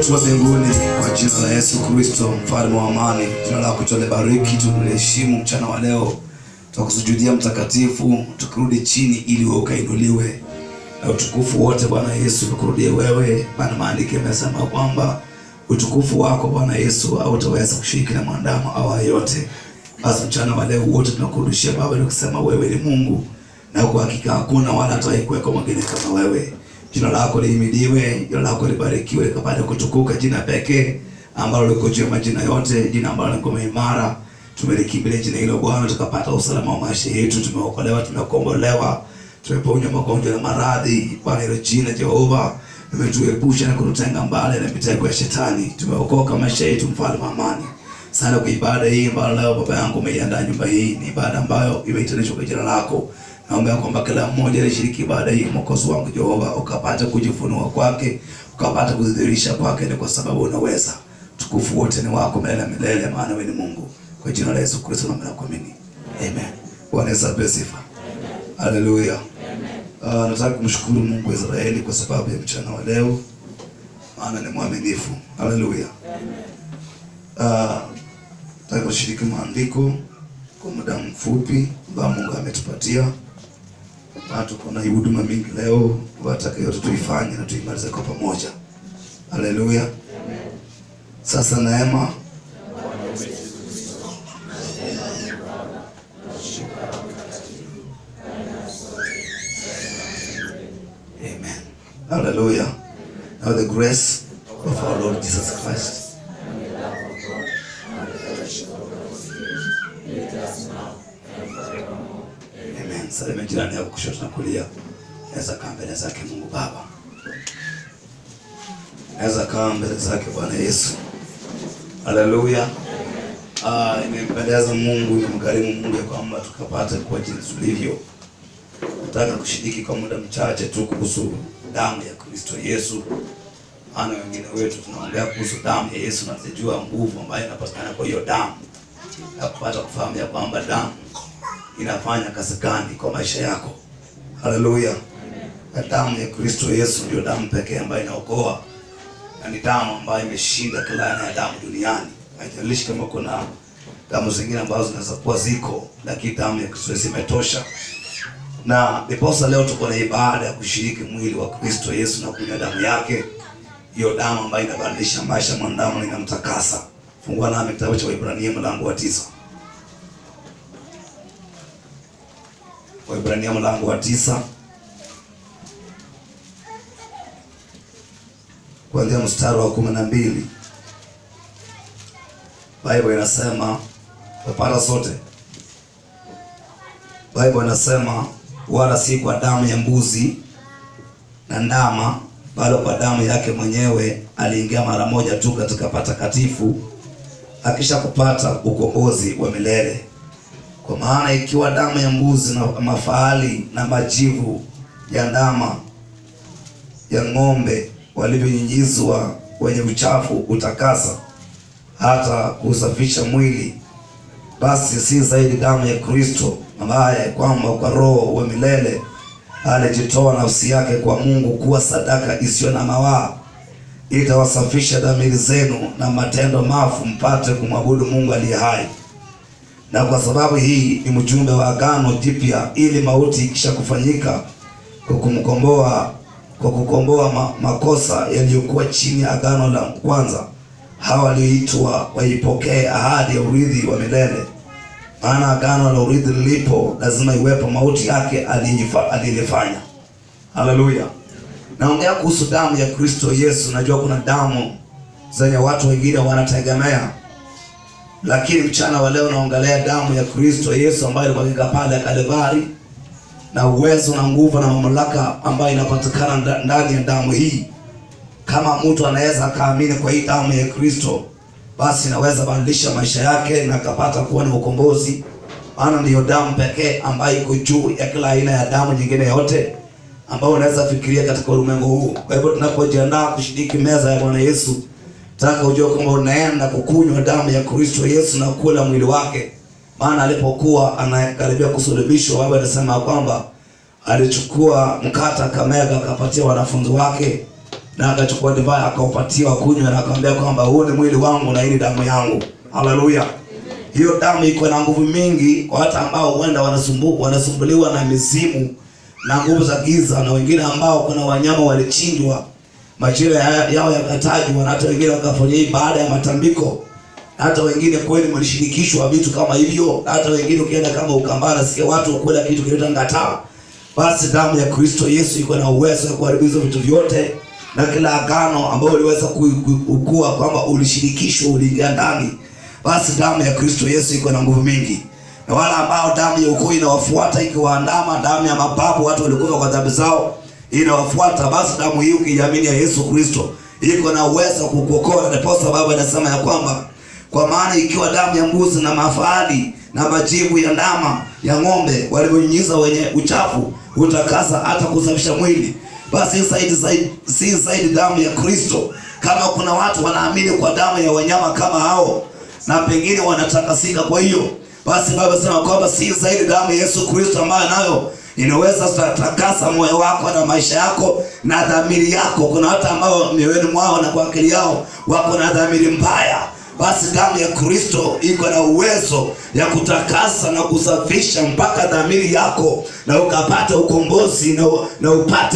wetu wa mbinguni, kwa jina la Yesu Kristo, mfalme wa amani, jina lako tulibariki, tunaheshimu mchana wa leo. Tunakusujudia mtakatifu, tukirudi chini ili wewe ukainuliwe. Na utukufu wote Bwana Yesu tukurudie wewe, maana maandiko yamesema kwamba utukufu wako Bwana Yesu hautaweza kushiriki na mwanadamu au yote. Basi mchana wa leo wote tunakurudishia Baba, tukisema wewe ni Mungu, na kwa hakika hakuna wala hatawahi kuweko mwingine kama wewe. Jina lako lihimidiwe, jina lako libarikiwe, likapate kutukuka, jina pekee ambalo liko juu ya majina yote, jina ambalo liko imara. Tumelikimbilia jina hilo Bwana, tukapata usalama wa maisha yetu, tumeokolewa, tumekombolewa, tumeponywa magonjwa na maradhi. Bwana, hilo jina Jehova limetuepusha na kututenga mbali na mitego ya shetani. Tumeokoka maisha yetu, mfalme wa amani. Sana kwa ibada hii ambayo leo Baba yangu umeiandaa nyumba hii, ni ibada ambayo imeitanishwa kwa jina lako. Naomba kwamba kila mmoja alishiriki ibada hii, Mwokozi wangu Jehova, ukapata kujifunua kwake, ukapata kudhihirisha kwake, ni kwa sababu unaweza. Tukufu wote ni wako milele milele, maana wewe ni Mungu. Kwa jina la Yesu Kristo naomba na kuamini. Amen. Bwana Yesu apewe sifa. Haleluya. Nataka kumshukuru Mungu wa Israeli kwa sababu ya mchana wa leo, maana ni mwaminifu. Haleluya. Nataka kushiriki maandiko kwa muda mfupi ambao Mungu ametupatia. Tuko na huduma mingi leo, wataka yote tuifanye na tuimalize kwa pamoja. Haleluya. Sasa neema Amen. Hallelujah. Now the grace of our Lord Jesus Christ and the love of God and the fellowship of the Holy Spirit be with us now and forevermore. Amen. Salama jirani yako kushoto na kulia. Naweza kaa mbele zake Mungu Baba. Naweza kaa mbele zake Bwana Yesu. Hallelujah. Imempendeza Mungu, imemkarimu Mungu ya kwamba tukapata kwa jinsi tulivyo. Nataka kushiriki kwa muda mchache tu kuhusu damu ya Kristo Yesu. Ana wengine wetu tunaongea kuhusu damu ya Yesu na tunajua nguvu ambayo inapatikana kwa hiyo damu. Na kupata kufahamu ya kwamba damu inafanya kazi gani kwa maisha yako. Haleluya. Na damu ya Kristo Yesu ndio damu pekee ambayo inaokoa. Na ni damu ambayo imeshinda kila aina ya damu duniani. Haijalishi kama kuna damu zingine ambazo zinaweza kuwa ziko, lakini damu ya Kristo Yesu imetosha. Na ndiposa leo tuko na ibada ya kushiriki mwili wa Kristo Yesu na kunywa damu yake. Hiyo damu ambayo inabadilisha maisha ya mwanadamu na inamtakasa. Fungua nami kitabu cha Waebrania mlango wa 9. Waebrania mlango wa 9. Kuanzia mstari wa 12. Biblia inasema, tupata sote. Biblia inasema, wala si kwa damu ya mbuzi na ndama, bali kwa damu yake mwenyewe aliingia mara moja tu katika patakatifu, akisha kupata ukombozi wa milele. Kwa maana ikiwa damu ya mbuzi na mafahali na majivu ya ndama ya ng'ombe walivyonyunyizwa kwenye uchafu utakasa hata kusafisha mwili, basi si zaidi damu ya Kristo ambaye kwamba kwa roho wa milele alijitoa nafsi yake kwa Mungu kuwa sadaka isiyo na mawaa, itawasafisha dhamiri zenu na matendo mafu, mpate kumwabudu Mungu aliye hai. Na kwa sababu hii ni mjumbe wa agano jipya, ili mauti ikisha kufanyika kwa kukomboa makosa yaliyokuwa chini ya agano la kwanza, hawa walioitwa waipokee ahadi ya urithi wa milele. Maana agano la urithi lilipo, lazima iwepo mauti yake alilifanya. Haleluya. Naongea kuhusu damu ya Kristo Yesu. Najua kuna damu zenye watu wengine wanategemea, lakini mchana wa leo naongelea damu ya Kristo Yesu ambayo ilikuwa pale Kalvari, na uwezo na nguvu na mamlaka ambayo inapatikana ndani ya damu hii. Kama mtu anaweza kaamini kwa hii damu ya Kristo, basi inaweza badilisha maisha yake na kapata kuwa na ukombozi. Maana ndiyo damu pekee ambayo iko juu ya kila aina ya damu nyingine yote ambayo unaweza fikiria katika ulimwengu huu. Kwa hivyo tunapojiandaa kushiriki meza ya Bwana Yesu, nataka ujue kwamba unaenda kukunywa damu ya Kristo Yesu na kula mwili wake. Maana alipokuwa anakaribia kusulubishwa, Biblia inasema kwamba alichukua mkate akamega akapatia wanafunzi wake, na akachukua divai akaupatia kunywa, na akamwambia kwamba huu ni mwili wangu na hii ni damu yangu. Haleluya. Hiyo damu iko na nguvu mingi kwa hata ambao huenda wanasumbuliwa na mizimu na nguvu za giza, na wengine ambao kuna wanyama walichinjwa majira yao yakatajwa, na hata wengine wakafanya baada ya matambiko, hata wengine kweli walishirikishwa vitu kama hivyo, hata wengine ukienda kama Ukambana sikia watu kula kitu kinaitwa ngataa. Basi damu ya Kristo Yesu iko na uwezo wa kuharibu hizo vitu vyote, na kila agano ambao uliweza kukua kwamba ulishirikishwa, uliingia ndani, basi damu ya Kristo Yesu iko na nguvu mingi. Na wala ambao damu ya ukoo inawafuata ikiwaandama, damu ya mababu watu walikufa kwa dhambi zao inawafuata, basi damu hii ukiamini ya Yesu Kristo iko na uwezo kukuokoa. Ndipo sababu anasema ya kwamba kwa maana ikiwa damu ya mbuzi na mafahali na majivu ya ndama ya ng'ombe walivyonyunyiza wenye uchafu utakasa hata kusafisha mwili, basi si zaidi damu ya Kristo. Kama kuna watu wanaamini kwa damu ya wanyama kama hao na pengine wanatakasika, kwa hiyo basi Baba anasema kwamba si zaidi damu ya Yesu Kristo ambayo nayo inaweza kutakasa moyo wako na maisha yako na dhamiri yako. Kuna watu ambao mioyoni mwao na kwa akili yao wako na dhamiri mbaya, basi damu ya Kristo iko na uwezo ya kutakasa na kusafisha mpaka dhamiri yako, na ukapata ukombozi na upate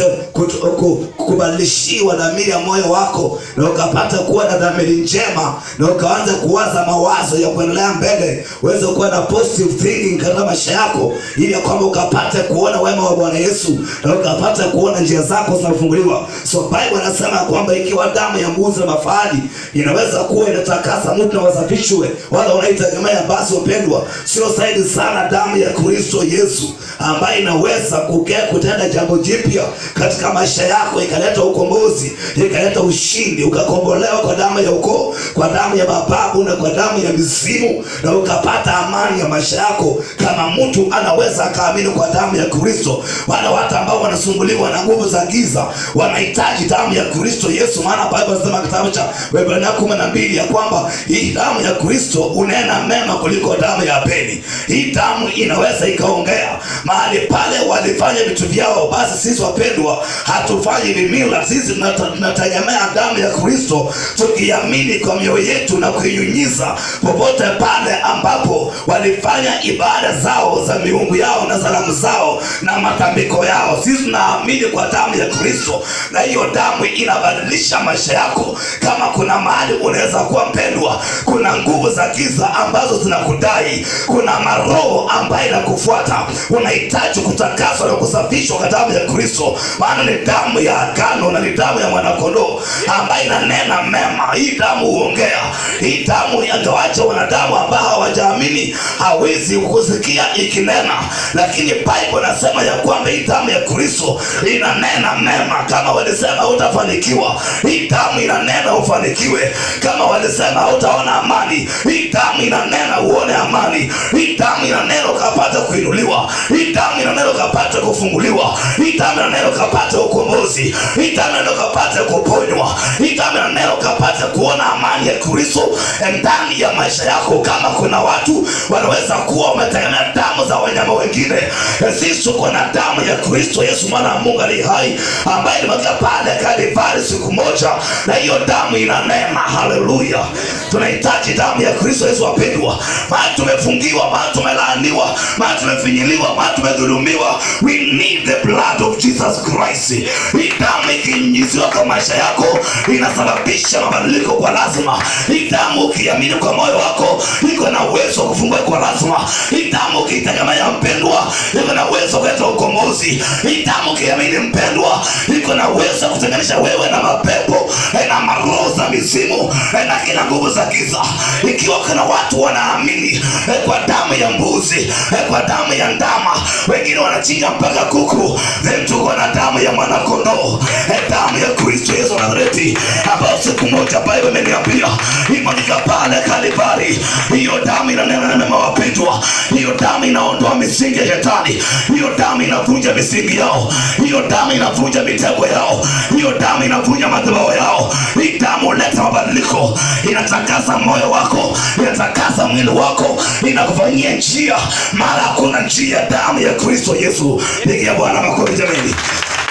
kubadilishiwa dhamiri ya moyo wako, na ukapata kuwa na dhamiri njema, na ukaanza kuwaza mawazo ya kuendelea mbele, uweze kuwa na positive thinking katika maisha yako, ili kwamba ukapate kuona wema wa Bwana Yesu, na ukapata kuona njia zako zinafunguliwa. So Bible inasema kwamba ikiwa damu ya mbuzi na mafahali inaweza kuwa inatakasa mtu na wasafishwe, wala unaitegemea, basi wapendwa, sio zaidi sana damu ya Kristo Yesu ambaye inaweza kutenda jambo jipya katika maisha yako, ikaleta ukombozi, ikaleta ushindi, ukakombolewa kwa damu ya ukoo, kwa damu ya mababu na kwa damu ya mizimu, na ukapata amani ya maisha yako. Kama mtu anaweza kaamini kwa damu ya Kristo, wala watu ambao wanasumbuliwa na nguvu za giza wanahitaji damu ya Kristo Yesu. Maana Biblia inasema kitabu cha Waebrania 12 ya kwamba hii damu ya Kristo unena mema kuliko damu ya Abeli. Hii damu inaweza ikaongea mahali pale walifanya vitu vyao. Basi sisi wapendwa, hatufanyi vimila, sisi tunategemea damu ya Kristo, tukiamini kwa mioyo yetu na kuinyunyiza popote pale ambapo walifanya ibada zao za miungu yao na salamu zao na matambiko yao. Sisi tunaamini kwa damu ya Kristo, na hiyo damu inabadilisha maisha yako. Kama kuna mahali unaweza kuwa mpendwa, kuna nguvu za giza ambazo zinakudai, kuna maroho ambayo inakufuata, unahitaji kutakaswa na kusafishwa kwa damu ya Kristo. Maana ni damu ya agano na ni damu ya mwanakondoo ambayo inanena mema. Hii damu huongea. Hii damu ingawaje wanadamu ambao hawajaamini hawezi kusikia ikinena, lakini Bible inasema ya kwamba hii damu ya Kristo inanena mema. Kama walisema utafanikiwa, hii damu inanena ufanikiwe. Kama walisema utaona amani, hii damu inanena uone amani. Hii damu inanena ukapata kuinuliwa. Hii damu inanena ukapata kufunguliwa. Hii damu inanena ukapata ukombozi. Hii damu inanena ukapata kuponywa. Hii damu inanena ukapata kuona amani ya Kristo ndani ya maisha yako. Kama kuna watu wanaweza kuwa wametegemea damu za wanyama wengine, sisi tuko na damu ya Kristo Yesu mwana wa Mungu aliye hai, ambaye alimwaga pale Kalvari siku moja, na hiyo damu inanena. Haleluya. Tunahitaji damu ya Kristo Yesu wapendwa. Maana tumefungiwa, maana tumelaaniwa, maana tumefinyiliwa, maana tumedhulumiwa. We need the blood of Jesus Christ. Hii damu ikinyunyiziwa kwa maisha yako inasababisha mabadiliko kwa lazima. Hii damu ukiamini kwa moyo wako iko na uwezo wa kufungua kwa lazima. Hii damu ukitegemea mpendwa iko na uwezo wa kuleta ukombozi. Hii damu ukiamini mpendwa iko na uwezo wa kutenganisha wewe na mapepo na maroho za mizimu na kila nguvu za giza. Ikiwa kuna watu wanaamini kwa damu ya mbuzi, kwa damu ya ndama, wengine wanachinja mpaka kuku, tuko na damu ya mwanakondoo, damu ya Kristo Yesu Nazareti, ambayo siku moja Biblia imeniambia imwagika pale Kalvari. Hiyo damu inanena mema wapendwa. Hiyo damu inaondoa misingi ya shetani. Hiyo damu inavunja misingi yao. Hiyo damu inavunja mitego yao. Hiyo damu inavunja madhabahu yao. Hii damu huleta mabadiliko, inatakasa moyo wako, inatakasa mwili wako, inakufanyia njia mara hakuna njia. Damu ya Kristo Yesu. Pigia Bwana makofi jamani.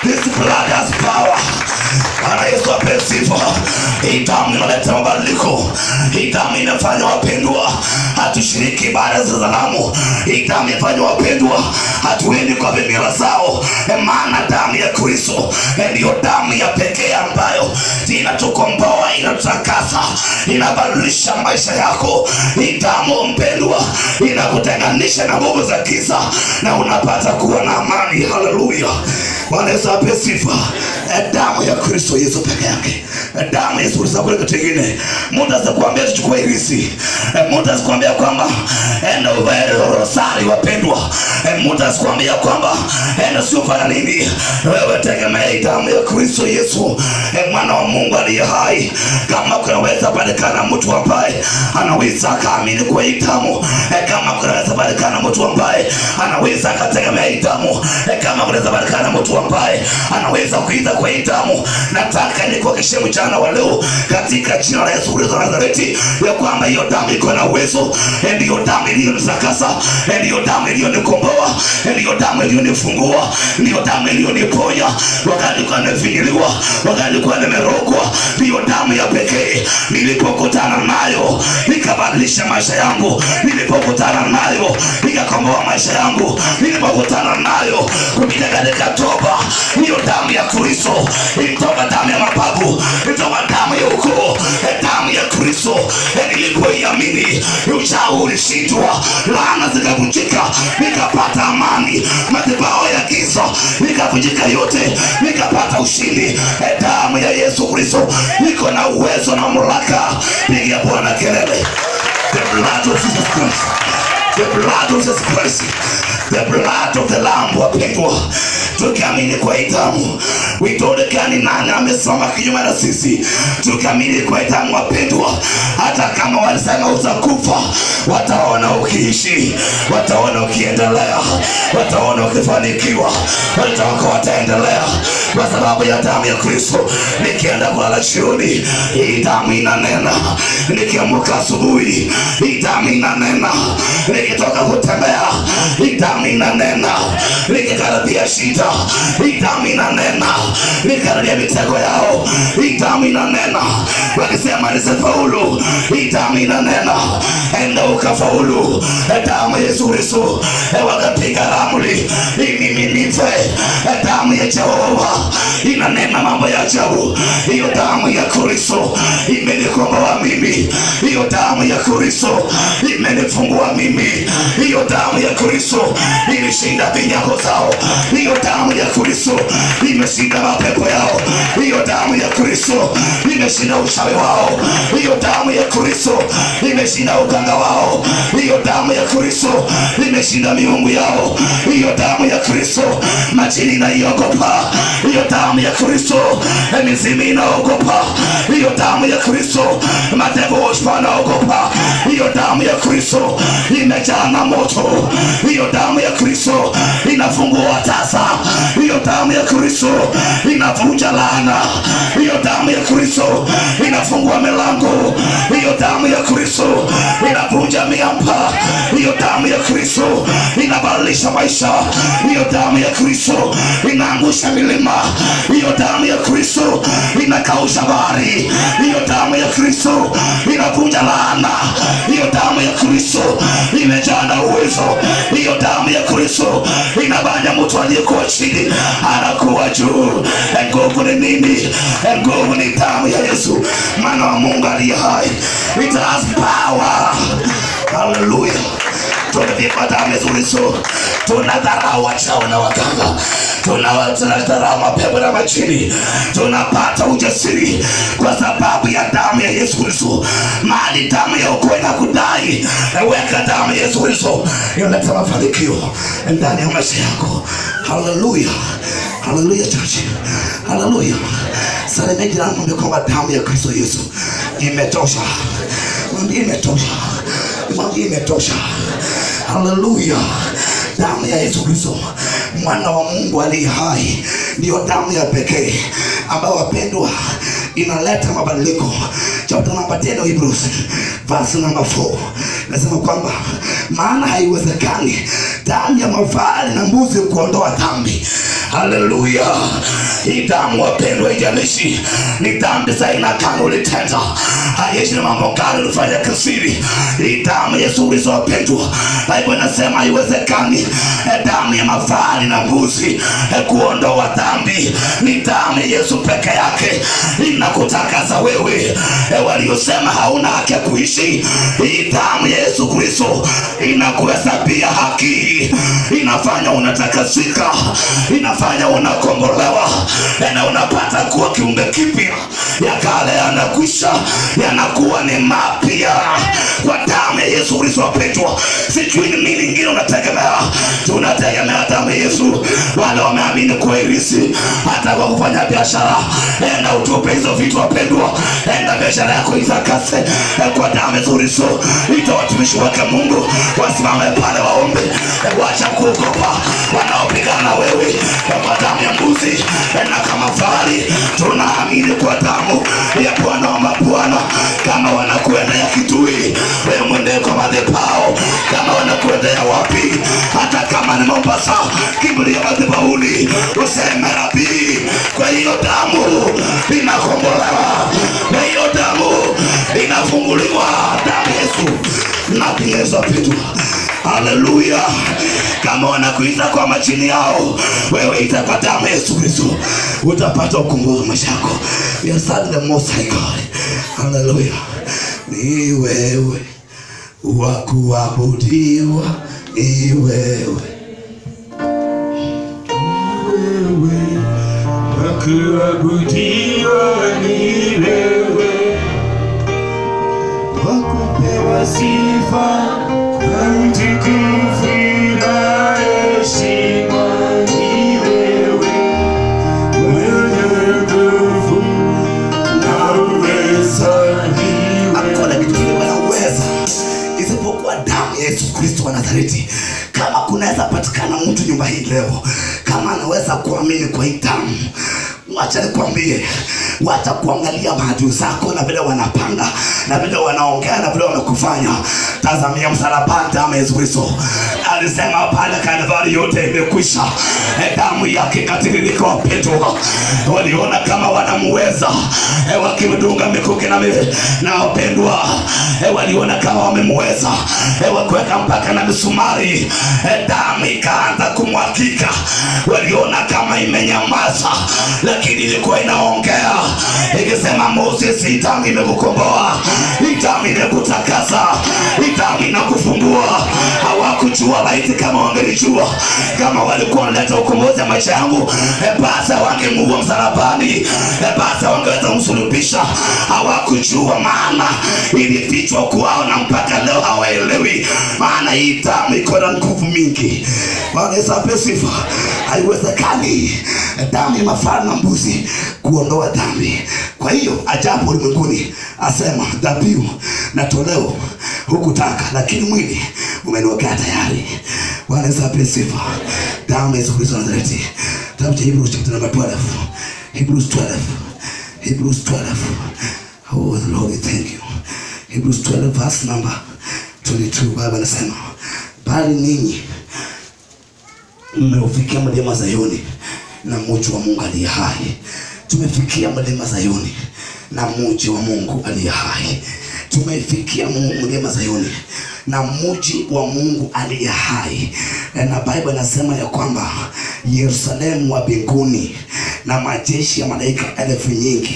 This blood has power. Bwana Yesu apewe sifa. Hii damu inaleta mabadiliko. Hii damu inafanya wapendwa hatushiriki ibada za sanamu. Hii damu inafanya wapendwa hatuendi kwa mila zao. Maana damu ya Kristo ndio damu ya pekee ambayo inatukomboa, inatakasa, inabadilisha maisha yako. Hii damu mpendwa inakutenganisha na nguvu za giza na unapata kuwa na amani. Haleluya. Bwana Yesu apewe sifa. Damu ya Kristo Yesu peke yake. Damu ya Yesu Kristo kwa kingine. Mungu atakwambia tuchukue irisi. Mungu atakwambia kwamba enda uvae rosari wapendwa. Mungu atakwambia kwamba enda sio fanya nini. Wewe tegemea damu ya Kristo Yesu, mwana wa Mungu aliye hai. Kama kunaweza patikana mtu ambaye anaweza kaamini kwa damu, kama kunaweza patikana mtu ambaye anaweza kategemea damu, kama kunaweza patikana mtu ambaye anaweza kuita kwa damu, nataka nikuhakikishie mchana wa leo katika jina la Yesu Kristo wa Nazareti ya kwamba hiyo damu iko na uwezo. Ndiyo damu iliyonitakasa, ndiyo damu iliyonikomboa, ndiyo damu iliyonifungua, ndiyo damu iliyoniponya wakati nilikuwa nimefinyiliwa, wakati nilikuwa nimerogwa. Ndiyo damu ya pekee. Nilipokutana nayo nikabadilisha maisha yangu, nilipokutana nayo nikakomboa maisha yangu, nilipokutana nayo kupitia katika toba. Hiyo damu ya Kristo ilitoka damu ya mababu, ilitoka damu ya ukoo, damu ya Kristo. Nilipoiamini uchawi ulishindwa, laana zikavunjika, nikapata amani, madhabahu ya giza nikavunjika yote, nikapata ushindi. Damu ya Yesu Kristo iko na uwezo na mamlaka. Pigia Bwana kelele. The blood of Jesus Christ. The blood of Jesus Christ. The blood of the Lamb wapendwa. Tukiamini kwa damu, witaonekani nani amesimama kinyume na sisi. Tukiamini kwa damu wapendwa, hata kama walisema utakufa, wataona ukiishi, wataona ukiendelea, wataona ukifanikiwa, wataendelea kwa sababu ya damu ya Kristo. Nikienda kulala jioni, hii damu inanena. Nikiamka asubuhi, hii damu inanena. Nikitoka kutembea, hii damu inanena. Nikikaribia shida, hii damu inanena. Nikikaribia mitego yao, hii damu inanena. Wakisema nisifaulu, hii damu inanena. Enda ukafaulu. Damu ya Yesu Kristo wakapiga ramli mimi nife. Damu ya Jehova inanena mambo ya ajabu. Hiyo damu ya Kristo imenikomboa mimi. Hiyo damu ya Kristo imenifungua mimi. Hiyo damu ya Kristo ilishinda vinyago zao. Hiyo damu ya Kristo imeshinda mapepo yao. Hiyo damu ya Kristo imeshinda uchawi wao. Hiyo damu ya Kristo imeshinda uganga wao. Hiyo damu ya Kristo imeshinda miungu yao. Hiyo damu ya Kristo majini inaiogopa. Hiyo damu ya Kristo mizimu inaogopa. Hiyo damu ya Kristo mapepo wanaogopa. Hiyo damu ya Kristo imejaa na moto. Hiyo damu ya Kristo inafungua tasa. Hiyo damu ya Kristo inavunja laana. Hiyo damu ya Kristo inafungua milango. Hiyo damu ya Kristo inavunja miamba. Hiyo damu ya Kristo inabadilisha maisha. Hiyo damu ya Kristo inaangusha milima. Hiyo damu ya Kristo inakausha bahari. Hiyo damu ya Kristo inavunja laana. Hiyo damu ya Kristo imejaa na uwezo. Hiyo damu ya Kristo inabanya mtu aliyekuwa chini anakuwa juu. Nguvu ni nini? Nguvu ni damu ya Yesu, mwana wa Mungu aliye hai. It has power. Hallelujah. Tunapigwa damu ya Kristo. Tunadharau wachawi na waganga. Tunadharau mapepo na majini. Tunapata ujasiri kwa sababu ya damu ya Yesu Kristo. Mali damu ya ukoo inakudai, weka damu ya Yesu Kristo inaleta mafanikio ndani ya maisha yako. Hallelujah. Hallelujah church. Hallelujah. Salimia jirani mwambie kwamba damu ya Kristo Yesu imetosha. Mwambie imetosha. Mwambie imetosha. Hallelujah. Damu ya Yesu Kristo, mwana wa Mungu aliye hai, ndio damu ya pekee ambayo wapendwa inaleta mabadiliko. Chapter number 10 Hebrews verse number 4 nasema kwamba maana haiwezekani damu ya mafahali na mbuzi kuondoa dhambi. Haleluya. Hii damu wapendwa, haijalishi ni dhambi za aina gani ulitenda, haijalishi ni mambo gani ulifanya kisiri, hii damu Yesu Kristo wapendwa, Biblia inasema haiwezekani damu ya mafahali na mbuzi kuondoa dhambi. Ni damu ya Yesu peke yake inakutakasa wewe. Waliosema hauna haki ya kuishi, hii damu ya Yesu Kristo inakuhesabia haki, inafanya unatakasika, inafanya unakombolewa, na unapata kuwa kiumbe kipya. Ya kale yanakwisha, yanakuwa ni mapya kwa damu ya Yesu Kristo wapendwa. Sijui ni nini ingine unategemea. Tunategemea damu ya Yesu. Wale wameamini kwa irisi, hata kwa kufanya biashara, enda utupe hizo vitu wapendwa. Enda biashara yako itakase kwa damu ya Yesu Kristo. Ita watumishi wake Mungu wasimame pale waombe. Wacha kuogopa wanaopigana na wewe kwa damu ya mbuzi na kama fahali. Tunaamini kwa damu ya Bwana wa mabwana. Kama wanakuendea Kitui, wewe mwende kwa madhabahu. Kama wanakuendea wapi, hata kama ni Mombasa, kimbilia madhabahuni useme Rabii. Kwa hiyo damu inakombolewa, kwa hiyo damu inafunguliwa. Damu Yesu na Yesu apendwa. Haleluya. Kama wanakuita kwa majini yao, wewe ita kwa damu ya Yesu Kristo, utapata ukombozi maisha yako. We are serving the Most High God. Haleluya. Ni wewe wa kuabudiwa, ni wewe wa kuabudiwa, ni wewe wa kupewa sifa kwa utukufu na heshima. Ni wewe mwenye nguvu na uweza. Hakuna kitu kile wanaweza isipokuwa damu ya Yesu Kristo wa Nazareti. Kama kunaweza patikana mtu nyumba hii leo, kama anaweza kuamini kwa hii damu, wacha nikwambie, wacha kuangalia maadui zako na vile wanapanga na vile wanaongea na vile wanakufanya. Tazamia msalabani, damu ya Yesu Kristo. Alisema pale Kalvari yote imekwisha. Damu yake katiririka wapendwa. Waliona kama wanamuweza, wakimdunga mikuki na wapendwa, waliona kama wamemuweza, wakuweka mpaka na misumari. Damu ikaanza kumwagika. Waliona kama imenyamaza, lakini ilikuwa inaongea ikisema, Moses, hii damu imekukomboa, hii damu imekutakasa, hii damu inakufungua. Hawakujua, laiti kama wangelijua kama walikuwa wanaleta ukombozi wa maisha yangu, basi wangemuua msalabani, basi wangeweza kumsulubisha. Hawakujua, maana ilifichwa kwao na mpaka leo hawaelewi. Maana hii damu iko na nguvu mingi. Bwana Yesu apewe sifa. Haiwezekani damu ya mafahali na mbuzi kuondoa dhambi. Kwa hiyo ajabu ulimwenguni asema, dhabihu na toleo hukutaka, lakini mwili umeniwekea tayari. Bwana Yesu apewe sifa. Damu ya Yesu Kristo wa Nazareti. Kitabu cha Hebrews chapter number 12. Hebrews 12. Hebrews 12. Oh Lord, we thank you. Hebrews 12 verse number 22. Biblia inasema, bali ninyi mmeufikia mlima Zayuni na mji wa Mungu aliye hai. Tumefikia mlima Zayuni na mji wa Mungu aliye hai. Tumefikia mlima Zayuni na mji wa Mungu aliye hai. Na Biblia inasema ya kwamba Yerusalemu wa mbinguni na majeshi ya malaika elfu nyingi.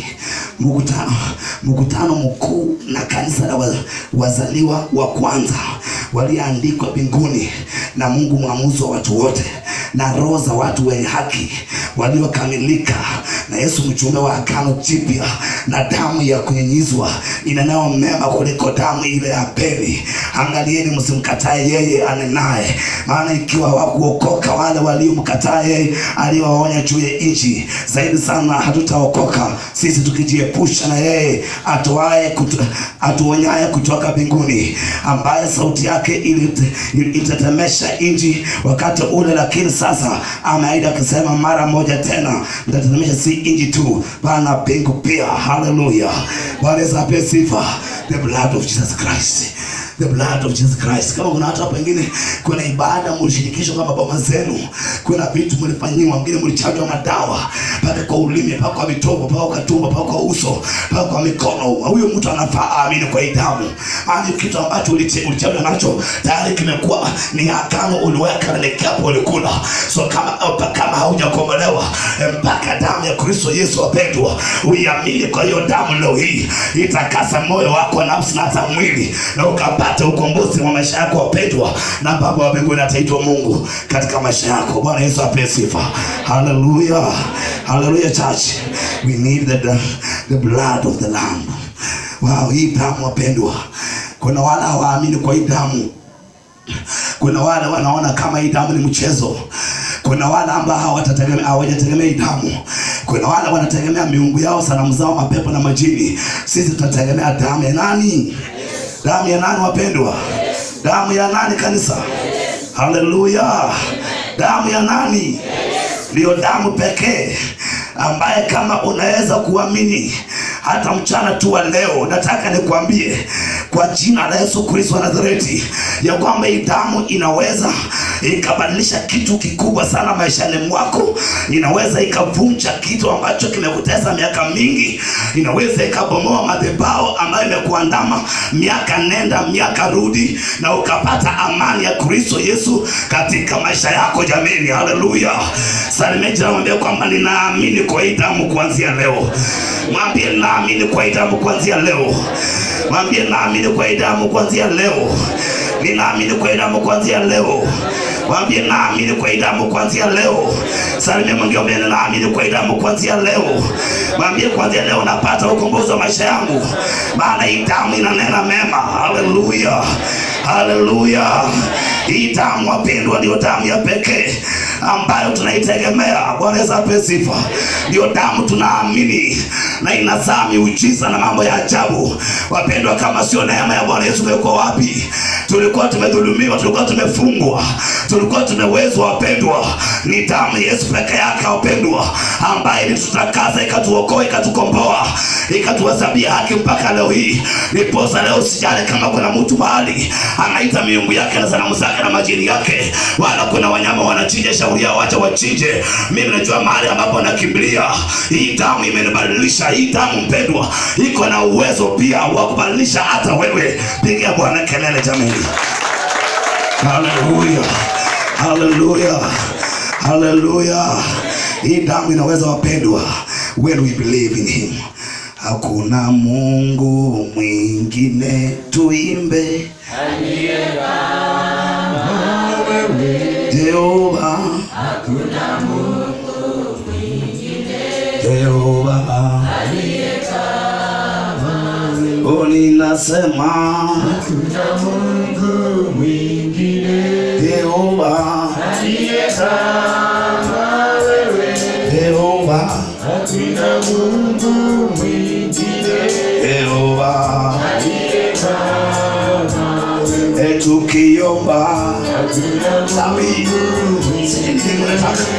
Mkutano mkuu na kanisa la wazaliwa wa kwanza waliandikwa mbinguni na Mungu mwamuzi wa watu wote, na roho za watu wenye haki waliokamilika, na Yesu mtume wa agano jipya, na damu ya kunyunyizwa inanao mema kuliko damu ile ya Abeli. Angalieni msimkatae yeye anenaye, maana ikiwa hawakuokoka wale waliomkataa yeye aliwaonya juu ya nchi, zaidi sana hatutaokoka sisi tukijiepusha na yeye atuonyaye kutoka mbinguni, ambaye sauti yake ilitetemesha nchi wakati ule. Lakini sasa ameahidi akisema, mara moja tena nitatetemesha si nchi tu bali na mbingu pia. Hallelujah. Bwana Yesu apewe sifa. The blood of Jesus Christ. the blood of Jesus Christ. Kama kuna watu hapa wengine kuna ibada mlishirikishwa kama baba zenu, kuna vitu mlifanyiwa, wengine mlichajwa madawa mpaka kwa ulimi, mpaka kwa mitobo, mpaka kwa tumbo, mpaka kwa uso, mpaka kwa mikono. Huyo mtu anafaa aamini kwa damu. Maana kitu ambacho ulichajwa nacho tayari kimekuwa ni agano uliweka ile hapo ulikula. So kama haujakombolewa mpaka damu ya Kristo Yesu wapendwa, uiamini kwa hiyo damu leo hii itakasa moyo wako, nafsi na hata mwili, na ukapata ukombozi wa maisha yako wapendwa, na Baba wa mbinguni ataitwa Mungu katika maisha yako. Bwana Yesu apewe sifa. Hallelujah. Hallelujah church. We need the blood of the lamb. Wow, hii damu wapendwa. Kuna wale hawaamini kwa hii damu. Kuna wale wanaona kama hii damu ni mchezo. Kuna wale ambao hawajategemea damu. Kuna wale wanategemea miungu yao, sanamu zao, mapepo na majini. Sisi tutategemea damu ya nani? Damu ya nani wapendwa? Damu ya nani kanisa? Hallelujah. Damu ya nani? Ndio damu pekee ambaye kama unaweza kuamini hata mchana tu wa leo, nataka nikwambie kwa jina la Yesu Kristo wa Nazareti ya kwamba hii damu inaweza ikabadilisha kitu kikubwa sana maishani mwako. Inaweza ikavunja kitu ambacho kimekutesa miaka mingi. Inaweza ikabomoa madhabahu ambayo imekuandama miaka nenda miaka rudi, na ukapata amani ya Kristo Yesu katika maisha yako jameni. Hallelujah. Salimeni na mwambie kwamba ninaamini kwa hii damu kuanzia leo. Mwambie naamini kwa hii damu kuanzia leo. Mwambie naamini kwa hii damu kuanzia leo. Ninaamini kwa hii damu kuanzia leo. Mwambie naamini kwa hii damu kuanzia leo. Salimia mwambie naamini kwa hii damu kuanzia leo. Mwambie kuanzia leo napata ukombozi wa maisha yangu, maana hii damu inanena mema. Hallelujah. Hallelujah. Hii damu wapendwa ndio damu ya pekee ambayo tunaitegemea. Bwana Yesu apewe sifa. Ndio damu tunaamini na inazaa miujiza na mambo ya ajabu. Wapendwa, kama sio neema ya Bwana Yesu ungekuwa wapi? Tulikuwa tumedhulumiwa, tulikuwa tumefungwa, tulikuwa tumewezwa wapendwa. Ni damu Yesu pekee yake wapendwa ambaye ilitutakasa, ikatuokoa, ikatukomboa, ikatuhesabia haki mpaka leo hii. Niposa leo sijale kama kuna mtu mahali anaita miungu yake na sanamu zake na majini yake, wala kuna wanyama wanachinja, shauri yao acha wachinje. Mimi najua mahali ambapo nakimbilia. Hii damu imenibadilisha. Hii damu mpendwa iko na uwezo pia wa kubadilisha hata wewe. Pigia Bwana kelele jamani. Hallelujah. Hallelujah. Hallelujah. Hii damu inaweza wapendwa when we believe in him. Hakuna Mungu mwingine, tuimbe aliye kama wewe Jehova. Hakuna Mungu mwingine Jehova aliye kama wewe. Ninasema hakuna Mungu mwingine Jehova aliye kama wewe Jehova. Hakuna Mungu mwingine Jehova aliye kama wewe. Tukiomba hakuna Mungu mwingine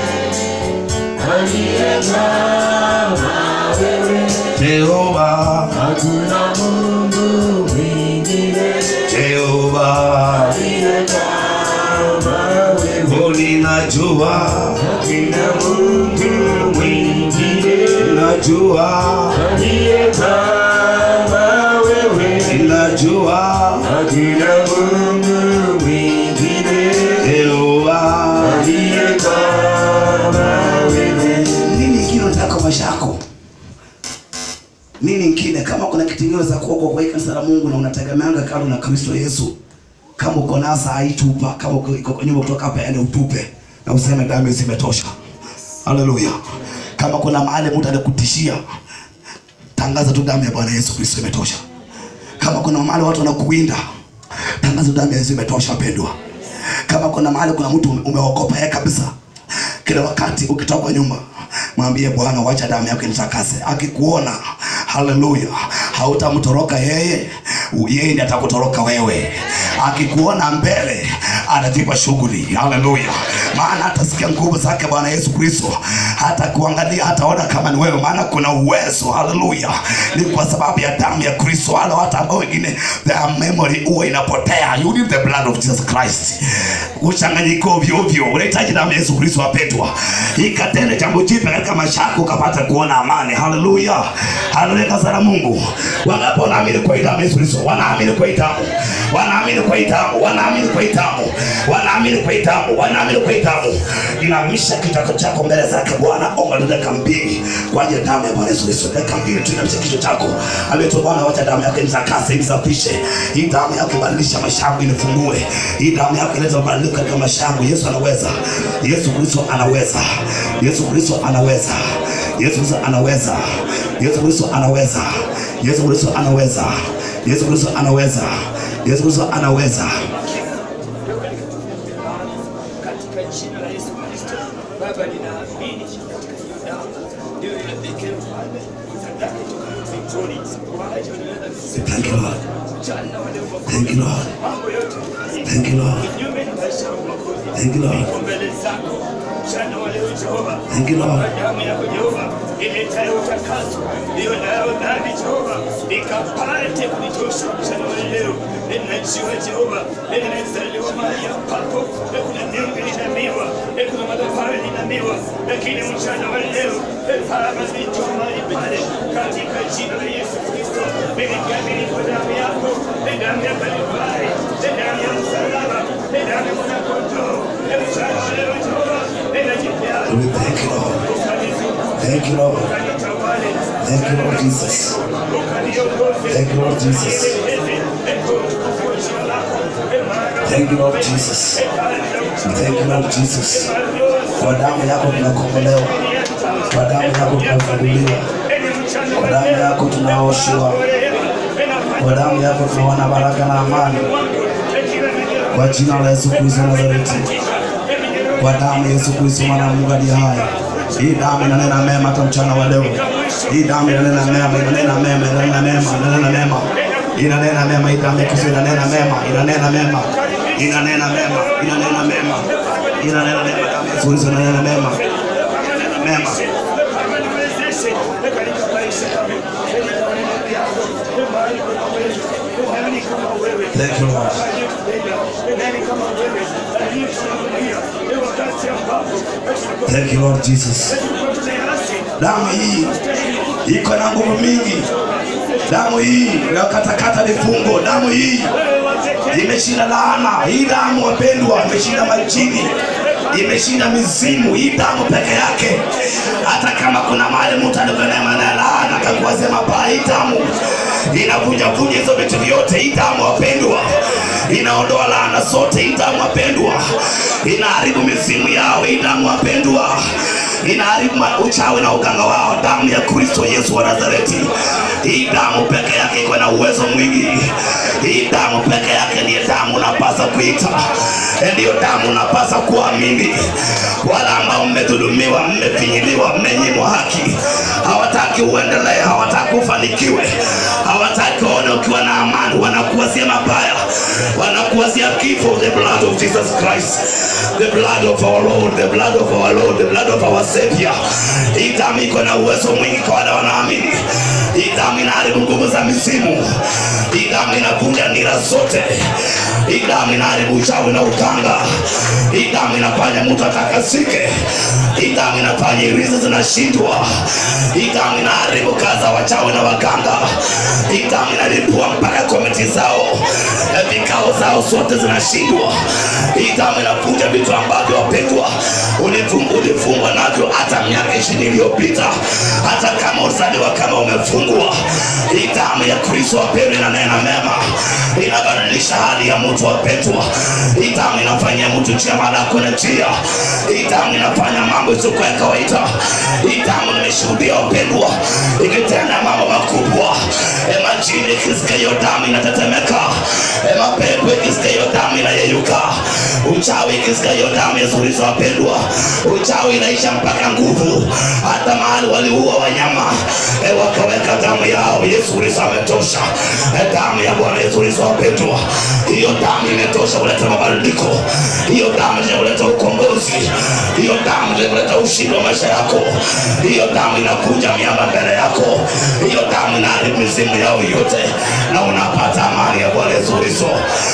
aliye kama wewe Jehova. Hakuna Mungu mwingine Jehova aliye kama wewe. Ninajua hakuna Mungu mwingine, najua aliye kama wewe. Ninajua hakuna Mungu mwingine Jehova aliye kama wewe. Nini kingine unataka maisha yako? Nini kingine? Kama kuna kitu kingine za kuokoa kwa kanisa la Mungu na unategemeanga kalo na Kristo Yesu, kama uko nasa haitupa, kama uko kwa nyumba kutoka hapa ende utupe na useme damu zimetosha. Hallelujah. Kama kuna mahali mtu anakutishia, tangaza tu damu ya Bwana Yesu Kristo imetosha. Kama kuna mahali watu wanakuwinda, tangaza damu ya Yesu imetosha pendwa. Kama kuna mahali kuna mtu umeogopa yeye kabisa, kila wakati ukitoka kwa nyumba mwambie Bwana wacha damu yako nitakase. Akikuona, hallelujah, hautamtoroka yeye, yeye ndiye atakutoroka wewe. Akikuona mbele anajipa shughuli. Hallelujah. maana atasikia nguvu zake Bwana Yesu Kristo. Hata kuangalia hataona kama ni wewe, maana kuna uwezo. Haleluya. Ni kwa sababu ya damu ya Kristo. Wale watu ambao wengine their memory huwa inapotea, you need the blood of Jesus Christ. Uchanganyiko ovyo, unahitaji damu ya Yesu Kristo wapendwa. Ikatende jambo jipya katika maisha yako ukapata kuona amani. Haleluya. Haleluya sana Mungu. Wangapi wanaamini kwa damu ya Yesu Kristo? Wanaamini kwa damu. Wanaamini kwa damu. Wanaamini kwa damu. Wanaamini kwa damu. Wanaamini kwa damu. Inamisha kitako chako mbele zake Bwana. Omba dakika 2 kwa ajili ya damu ya Bwana Yesu Kristo. Dakika 2 tu inamisha kichwa chako. Ameto Bwana, wacha damu yake itakase, isafishe. Hii damu yake ibadilisha maisha yangu, inifungue. Hii damu yake ileta mabadiliko katika maisha yangu. Yesu anaweza. Yesu Kristo anaweza. Yesu Kristo anaweza. Yesu Kristo anaweza. Yesu Kristo anaweza. Yesu Kristo anaweza. Yesu Kristo anaweza. Yesu Kristo anaweza. Katika jina la Yesu Kristo, Baba, ninaamini katika damu ndio ile pekee Bwana itadaki tukio victory kwa ajili ya Thank you Lord. Thank you Lord. Thank you Lord. Thank you Lord. Thank you Lord. Damu yako Jehova iletayo utakaso, hiyo nayo dhambi Jehova ikapate kunitosha mchana wa leo. Ninajua Jehova, ninazaliwa mahali ambapo kuna miungu inamiwa, kuna madhabahu inamiwa, lakini mchana wa leo Baba nitoa mahali pale katika jina la Yesu Kristo. Nimeamini kwa damu yako, damu ya Kalvari, damu ya msalaba, damu ya mwanakondoo. Mchana wa leo Jehova, ninajipea. Thank you Lord. Thank you Lord. Thank you Lord Jesus. Thank you Lord Jesus. Thank you Lord Jesus. Thank you Lord Jesus. Kwa damu yako tunakombolewa. Kwa damu yako tunafunguliwa. Kwa damu yako tunaoshwa. Kwa damu yako tunaona baraka na amani. Kwa jina la Yesu Kristo wa Nazareti. Kwa damu ya Yesu Kristo mwana wa Mungu aliye hai. Hii damu inanena mema hata mchana wa leo. Hii damu inanena mema, inanena mema, inanena mema, inanena mema. Inanena mema, hii damu ya Kristo inanena mema, inanena mema. Inanena mema, inanena mema. Inanena mema, damu ya Yesu Kristo inanena mema. Inanena mema. Thank you Lord. Thank you Lord Jesus. Damu hii iko na nguvu mingi. Damu hii inakatakata vifungo. Damu hii imeshinda laana. Hii damu wapendwa imeshinda majini, imeshinda mizimu. Hii damu peke yake, hata kama kuna mahali mtu alikuwa na laana akakuwazia mabaya, hii damu inavunja hizo vitu vyote. Hii damu wapendwa inaondoa laana zote. Hii damu wapendwa inaharibu mizimu yao. Hii damu wapendwa inaharibu uchawi na uganga wao. Damu ya Kristo Yesu wa Nazareti. Hii damu peke yake iko na uwezo mwingi. Hii damu peke yake ndiyo damu unapasa kuita, ndiyo damu unapasa kuamini. Wala ambao mmedhulumiwa, mmefinyiliwa, mmenyimwa haki, hawataki uendelee, hawataki ufanikiwe, hawataki uone ukiwa na amani, wanakuwazia mabaya, wanakuwazia kifo. The blood of Jesus Christ, the blood of our Lord, the blood of our Lord, the blood of our Savior. Hii damu iko na uwezo mwingi kwa wale wanaamini. Hii damu inaharibu nguvu za mizimu. Hii damu inavunja nira zote. Hii damu inaharibu uchawi na uganga. Hii damu inafanya mtu atakasike. Hii damu inafanya irizi zinashindwa. Hii damu inaharibu kazi za wachawi na waganga. Hii damu inalipua mpaka komiti zao, vikao zao zote zinashindwa. Hii damu inavunja vitu ambavyo wapendwa ulifungwa navyo hata miaka 20 iliyopita, hata kama usaliwa kama umefungwa. Hii damu ya Kristo wapendwa inanena mema, inabadilisha hali ya mtu wapendwa. Hii damu inafanya mtu njia mara kuna njia. Hii damu inafanya mambo yasiyo ya kawaida. Hii damu nimeshuhudia wapendwa ikitenda mambo makubwa. Majini ikisikia hiyo damu inatetemeka. Mapepo ikisikia hiyo damu inayeyuka. Uchawi ikisikia hiyo damu ya Kristo wapendwa, uchawi inaisha mpaka nguvu. Hata mahali waliua wanyama wakaweka damu yao Yesu Kristo ametosha. Damu ya Bwana Yesu Kristo apendwa, hiyo damu imetosha kuleta mabadiliko. Hiyo damu inaleta ukombozi. Hiyo damu inaleta ushindi wa maisha yako. Hiyo damu inakuja miamba mbele yako. Hiyo damu inaharibu mizimu yao yote na unapata amani ya Bwana Yesu Kristo.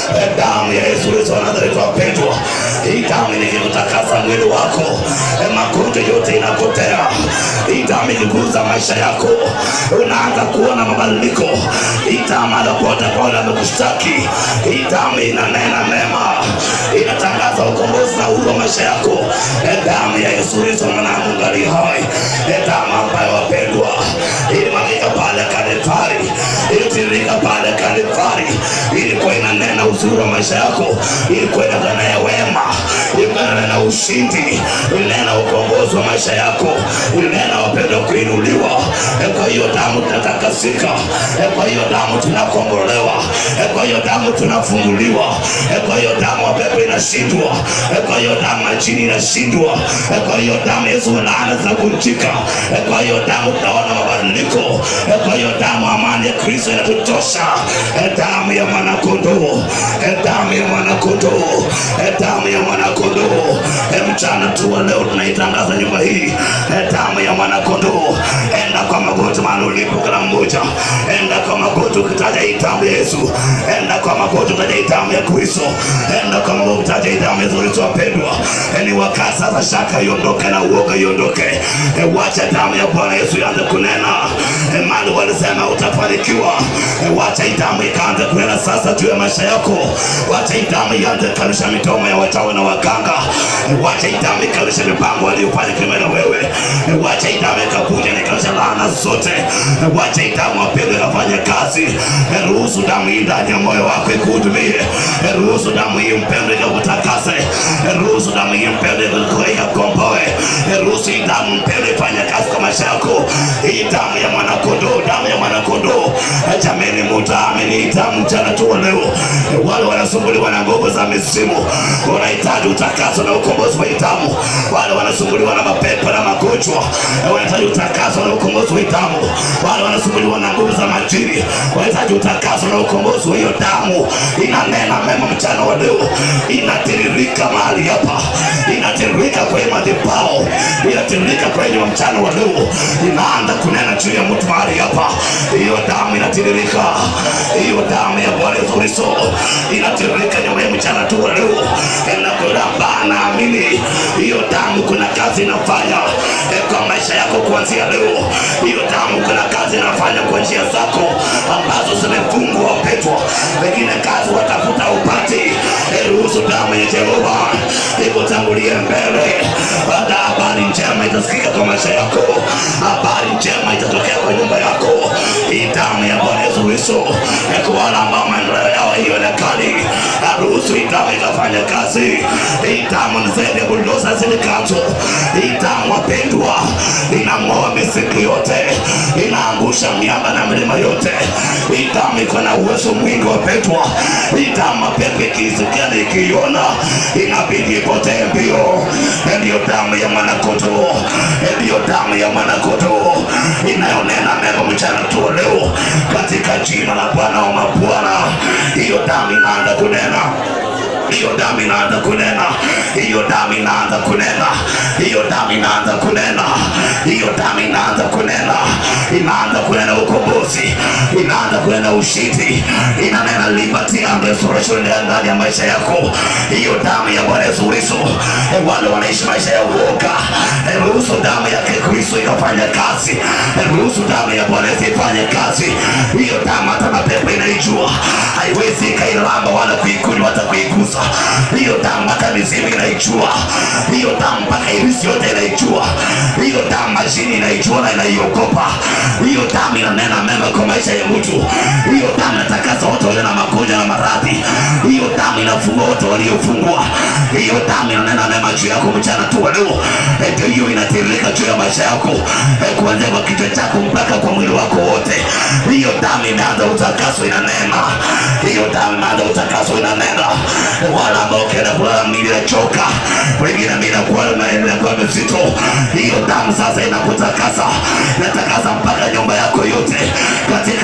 Damu ya Yesu Kristo Nazareti apendwa, hii damu inakutakasa mwili wako. Magonjwa yote inapotea. Hii damu ikiguza maisha yako unaanza kuona mabadiliko. Hii damu anapote pole amekushtaki, hii damu inanena mema, inatangaza ukombozi na uhuru wa maisha yako. Damu ya Yesu Kristo mwanangu ngali hai. Damu ambayo wapendwa ilimwagika pale Kalvari, ilitirika pale Kalvari, ilikuwa inanena uzuri wa maisha yako, ilikuwa inanena wema, ilikuwa inanena ushindi, inanena ukombozi wa maisha yako, inanena wapendwa kuinuliwa. Kwa hiyo damu tunatakasika, kwa hiyo damu tunakombolewa, kwa hiyo damu tunafunguliwa, kwa hiyo damu mapepo inashindwa, kwa hiyo damu majini inashindwa, kwa hiyo damu Yesu laana zinavunjika, kwa hiyo damu tunaona mabadiliko, kwa hiyo damu amani ya Kristo inatutosha. Damu ya mwanakondoo, damu ya mwanakondoo, damu ya mwanakondoo. Mchana tu leo tunaitangaza nyumba hii, damu ya mwanakondoo. Enda kwa magoti mahali ulipo kila mmoja, enda kwa magoti ukitaja hii damu ya Yesu, enda kwa magoti ukitaja hii damu ya Kristo, enda kwa magoti ukitaja hii damu ya Yesu wapendwa. Ni wakati sasa shaka iondoke na uoga iondoke. Wacha damu ya Bwana Yesu ianze kunena. Mali walisema utafanikiwa, wacha hii damu ikaanze kunena sasa juu ya maisha yako. Wacha hii damu ianze kanusha midomo ya wachawi na waganga. Wacha hii damu ikanusha mipango aliyofanya kinyume na wewe. Wacha hii damu ikakuja na ikanusha laana zote. Wacha hii damu wapendwa ikafanya kazi. Ruhusu damu hii ndani ya moyo wako ikuhudumie. Ruhusu damu hii mpendwa ikakutakase. Ruhusu damu hii mpendwa ikakomboe. Ruhusu hii damu mpendwa ifanye kazi kwa maisha yako. Hii damu ya mwanakondoo, damu ya mwanakondoo. Jameni mutaamini hii damu mchana tu leo. Wale wanasumbuliwa na nguvu za mizimu wanahitaji utakaso na ukombozi wa damu. Wale wanasumbuliwa na mapepo na magonjwa wanahitaji utakaso na ukombozi wa damu. Wale wanasumbuliwa na nguvu za majini wanahitaji utakaso na ukombozi wa hiyo damu. Inanena mema mchana wa leo, inatiririka mahali hapa, inatiririka kwenye madhabahu, inatiririka kwenye mchana wa leo, inaanza kunena juu ya mtu mahali hapa. Hiyo damu inatiririka, hiyo damu ya Bwana Yesu Kristo inatiririka nyuma ya mchana tu wa leo. Nakulamba naamini hiyo damu kuna kazi inafanya kwa maisha yako kuanzia leo. Hiyo damu kuna kazi inafanya kwa njia zako ambazo zimefungwa wapendwa. Wengine kazi watafuta upati. Ruhusu damu ya Jehova ikutangulie mbele. Baada habari njema itasikika kwa maisha yako, habari njema itatokea kwa nyumba yako. Hii damu ya Bwana Yesu Kristo kwa wale ambao maendeleo yao haionekani, ruhusu hii damu ikafanya kazi. Hii damu ni zaidi ya bulldozer zilikazo. Hii damu wapendwa inang'oa misingi yote, inaangusha miamba na milima yote. Hii damu iko na uwezo mwingi wapendwa. Hii damu mapepo ikisikia na ikiona inabidi ipotee mbio. Ndiyo damu ya mwanakondoo, ndiyo damu ya mwanakondoo inayonena mema mchana tu leo katika jina la Bwana wa mabwana. Hiyo damu inaanza kunena, hiyo damu inaanza kunena, hiyo damu inaanza kunena, hiyo damu inaanza kunena, hiyo damu inaanza kunena, inaanza kunena ukombozi, inaanza kunena ushindi, inanena liberty and restoration ndani ya maisha yako. Hiyo damu ya Bwana Yesu Kristo, wale wanaishi maisha ya uoga, ruhusu damu ya Kristo ikafanya kazi. Ruhusu damu ya Bwana Yesu ifanye kazi. Hiyo damu hata mapepo inaijua, haiwezi kailamba wala kuikunywa hata kuigusa. Hiyo damu hata mizimu inaijua, hiyo damu mpaka irisi yote inaijua, hiyo damu majini inaijua na inaiogopa. Hiyo damu inanena mema kwa maisha ya mtu. Hiyo damu inatakasa watu walio na magonjwa na maradhi. Hiyo damu inafungua watu waliofungwa. Hiyo damu inanena mema juu yako mchana tu leo. Ndio hiyo inatiririka juu ya maisha yako, kuanzia kwa kichwa chako mpaka kwa mwili wako wote. Hiyo damu inaanza utakaso, inanena. Hiyo damu inaanza utakaso, inanena. Wala ambao kenda kulala mwili inachoka, wengine mimi nakuwa mzito. Hiyo damu sasa inakutakasa, inatakasa mpaka nyumba yako yote,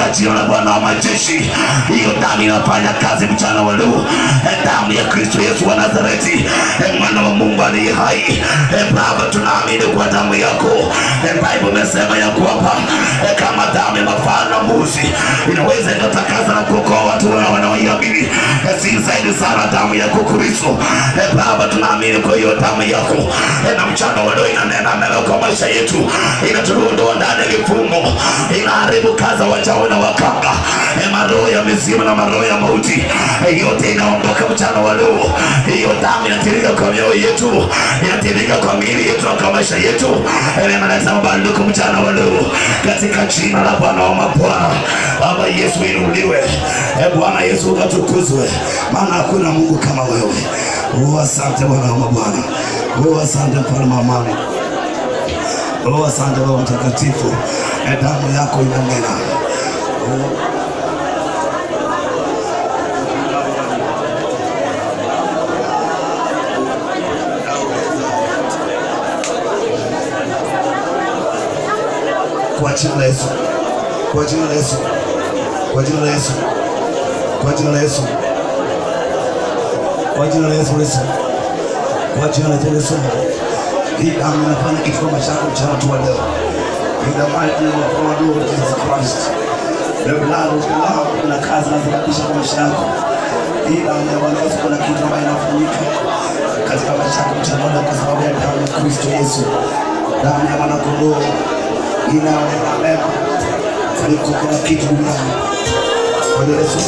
jina la Bwana wa majeshi. Hiyo damu inafanya kazi mchana wa leo. Damu ya Kristo Yesu wa Nazareti, mwana wa Mungu aliye hai. Baba, tunaamini kwa damu yako. Bible imesema ya kwamba kama damu ya mafahali na mbuzi inaweza kutakasa na kuokoa watu wanaoiamini, si zaidi sana damu yako Kristo. Baba, tunaamini kwa hiyo damu yako, na mchana wa leo inanena mema kwa maisha yetu, inatuondoa ndani ya vifungo, inaharibu kazi wachawi na wakanga, maroho ya mizimu na maroho ya mauti, yote inaondoka mchana wa leo. Hiyo damu inatirika kwa mioyo yetu, inatirika kwa miili yetu na kwa maisha yetu. Imemanasa mabadiliko mchana wa leo katika jina la Bwana wa mabwana. Baba Yesu inuliwe, Bwana Yesu ukatukuzwe, maana hakuna Mungu kama wewe. Asante Bwana wa mabwana, asante mfalme wa amani, asante Roho Mtakatifu, damu yako inanena. Kwa jina la Yesu, kwa jina la Yesu, kwa jina la Yesu, kwa jina la Yesu, kwa jina la Yesu, kwa jina la Yesu. Hii damu inafanya kitu kwa maisha yako mchana tu leo. In the mighty name of our Lord Jesus Christ, the blood of the Lamb na kazi inazobadilisha kwa maisha yako. Hii damu ya Bwana Yesu kuna kitu ambacho inafanyika katika maisha yako mchana leo kwa sababu ya damu ya Kristo Yesu. Damu ya mwana kondoo inaonekana mema kuliko kila kitu duniani. Kwa Yesu.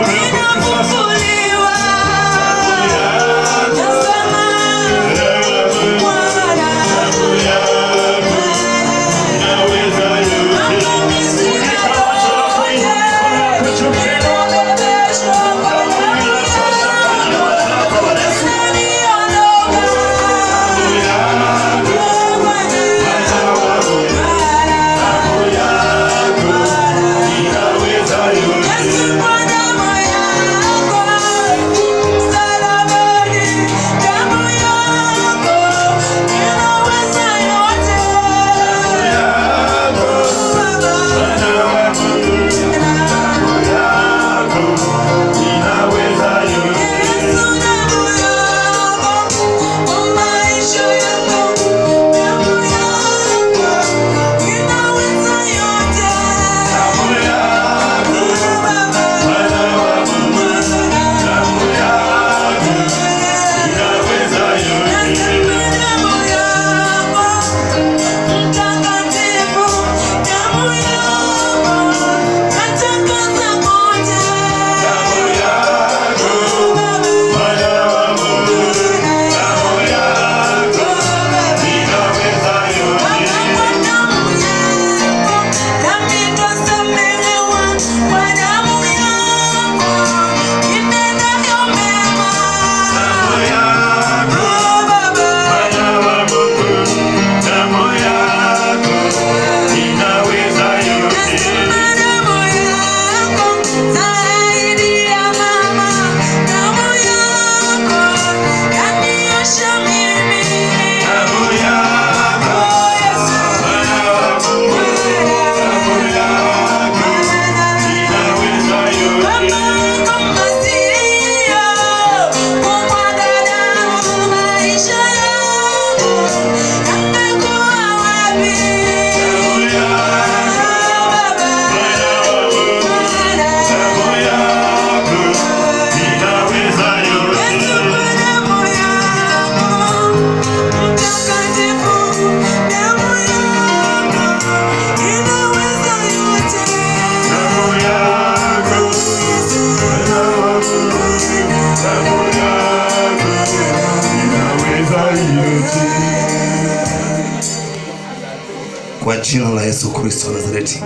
Kwa jina la Yesu Kristo wa Nazareti.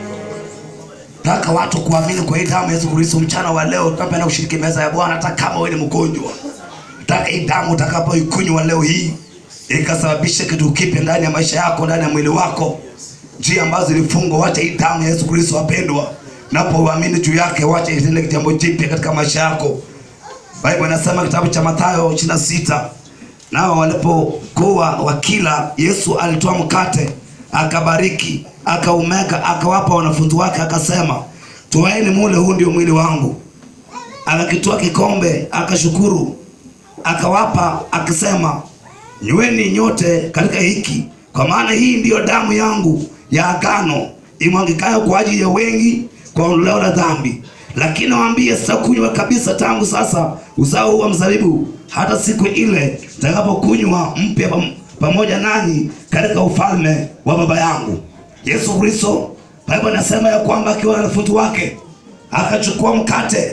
Nataka watu kuamini kwa hii damu ya Yesu Kristo mchana wa leo. Tunapenda kushiriki meza ya Bwana hata kama wewe ni mgonjwa. Nataka hii damu utakapoikunywa leo hii ikasababisha kitu kipya ndani ya maisha yako, ndani ya mwili wako. Njia ambazo zilifungwa, wacha hii damu ya Yesu Kristo wapendwa. Unapoamini juu yake, wacha itende jambo jipya katika maisha yako. Biblia inasema kitabu cha Mathayo 26, nao walipokuwa wakila, Yesu alitoa mkate, akabariki, akaumega, akawapa wanafunzi wake, akasema, "Twaeni mule, huu ndio mwili wangu." Akakitoa kikombe, akashukuru, akawapa, akasema, "Nyweni nyote katika hiki, kwa maana hii ndiyo damu yangu ya agano, imwagikayo kwa ajili ya wengi kwa ondoleo la dhambi. Lakini nawaambia, sitakunywa kabisa tangu sasa uzao wa mzabibu, hata siku ile nitakapokunywa mpya pamoja nanyi katika ufalme wa Baba yangu." Yesu Kristo, Biblia inasema ya kwamba akiwa na wanafunzi wake, akachukua mkate,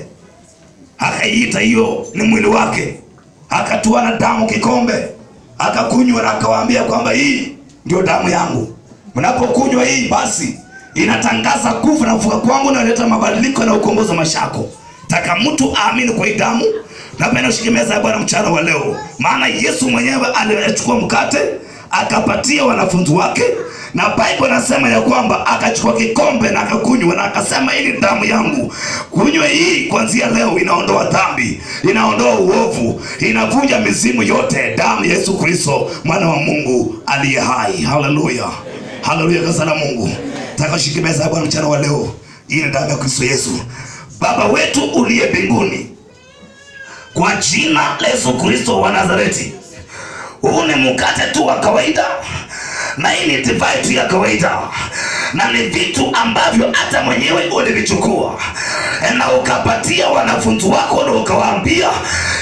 akaiita hiyo ni mwili wake, akatoa na damu kikombe, akakunywa na akawaambia kwamba hii ndio damu yangu. Mnapokunywa hii, basi inatangaza kufa na kufufuka kwangu, na inaleta mabadiliko na ukombozi wa maisha yako. Taka mtu aamini kwa hii damu. Napenda ushike meza ya Bwana mchana wa leo, maana Yesu mwenyewe alichukua mkate, akapatia wanafunzi wake, na Biblia inasema ya kwamba akachukua kikombe na akakunywa na akasema, "Hii ni damu yangu. Kunywa hii kuanzia leo, inaondoa dhambi, inaondoa uovu, inavunja mizimu yote." Damu ya Yesu Kristo, mwana wa Mungu aliye hai. Haleluya. Haleluya, kanisa la Mungu. Nataka ushike meza ya Bwana mchana wa leo. Hii ni damu ya Kristo Yesu. Baba wetu uliye mbinguni, kwa jina la Yesu Kristo wa Nazareti, huu ni mkate tu wa kawaida, na hii ni divai tu ya kawaida, na ni vitu ambavyo hata mwenyewe ulivichukua na ukapatia wanafunzi wako, na ukawaambia,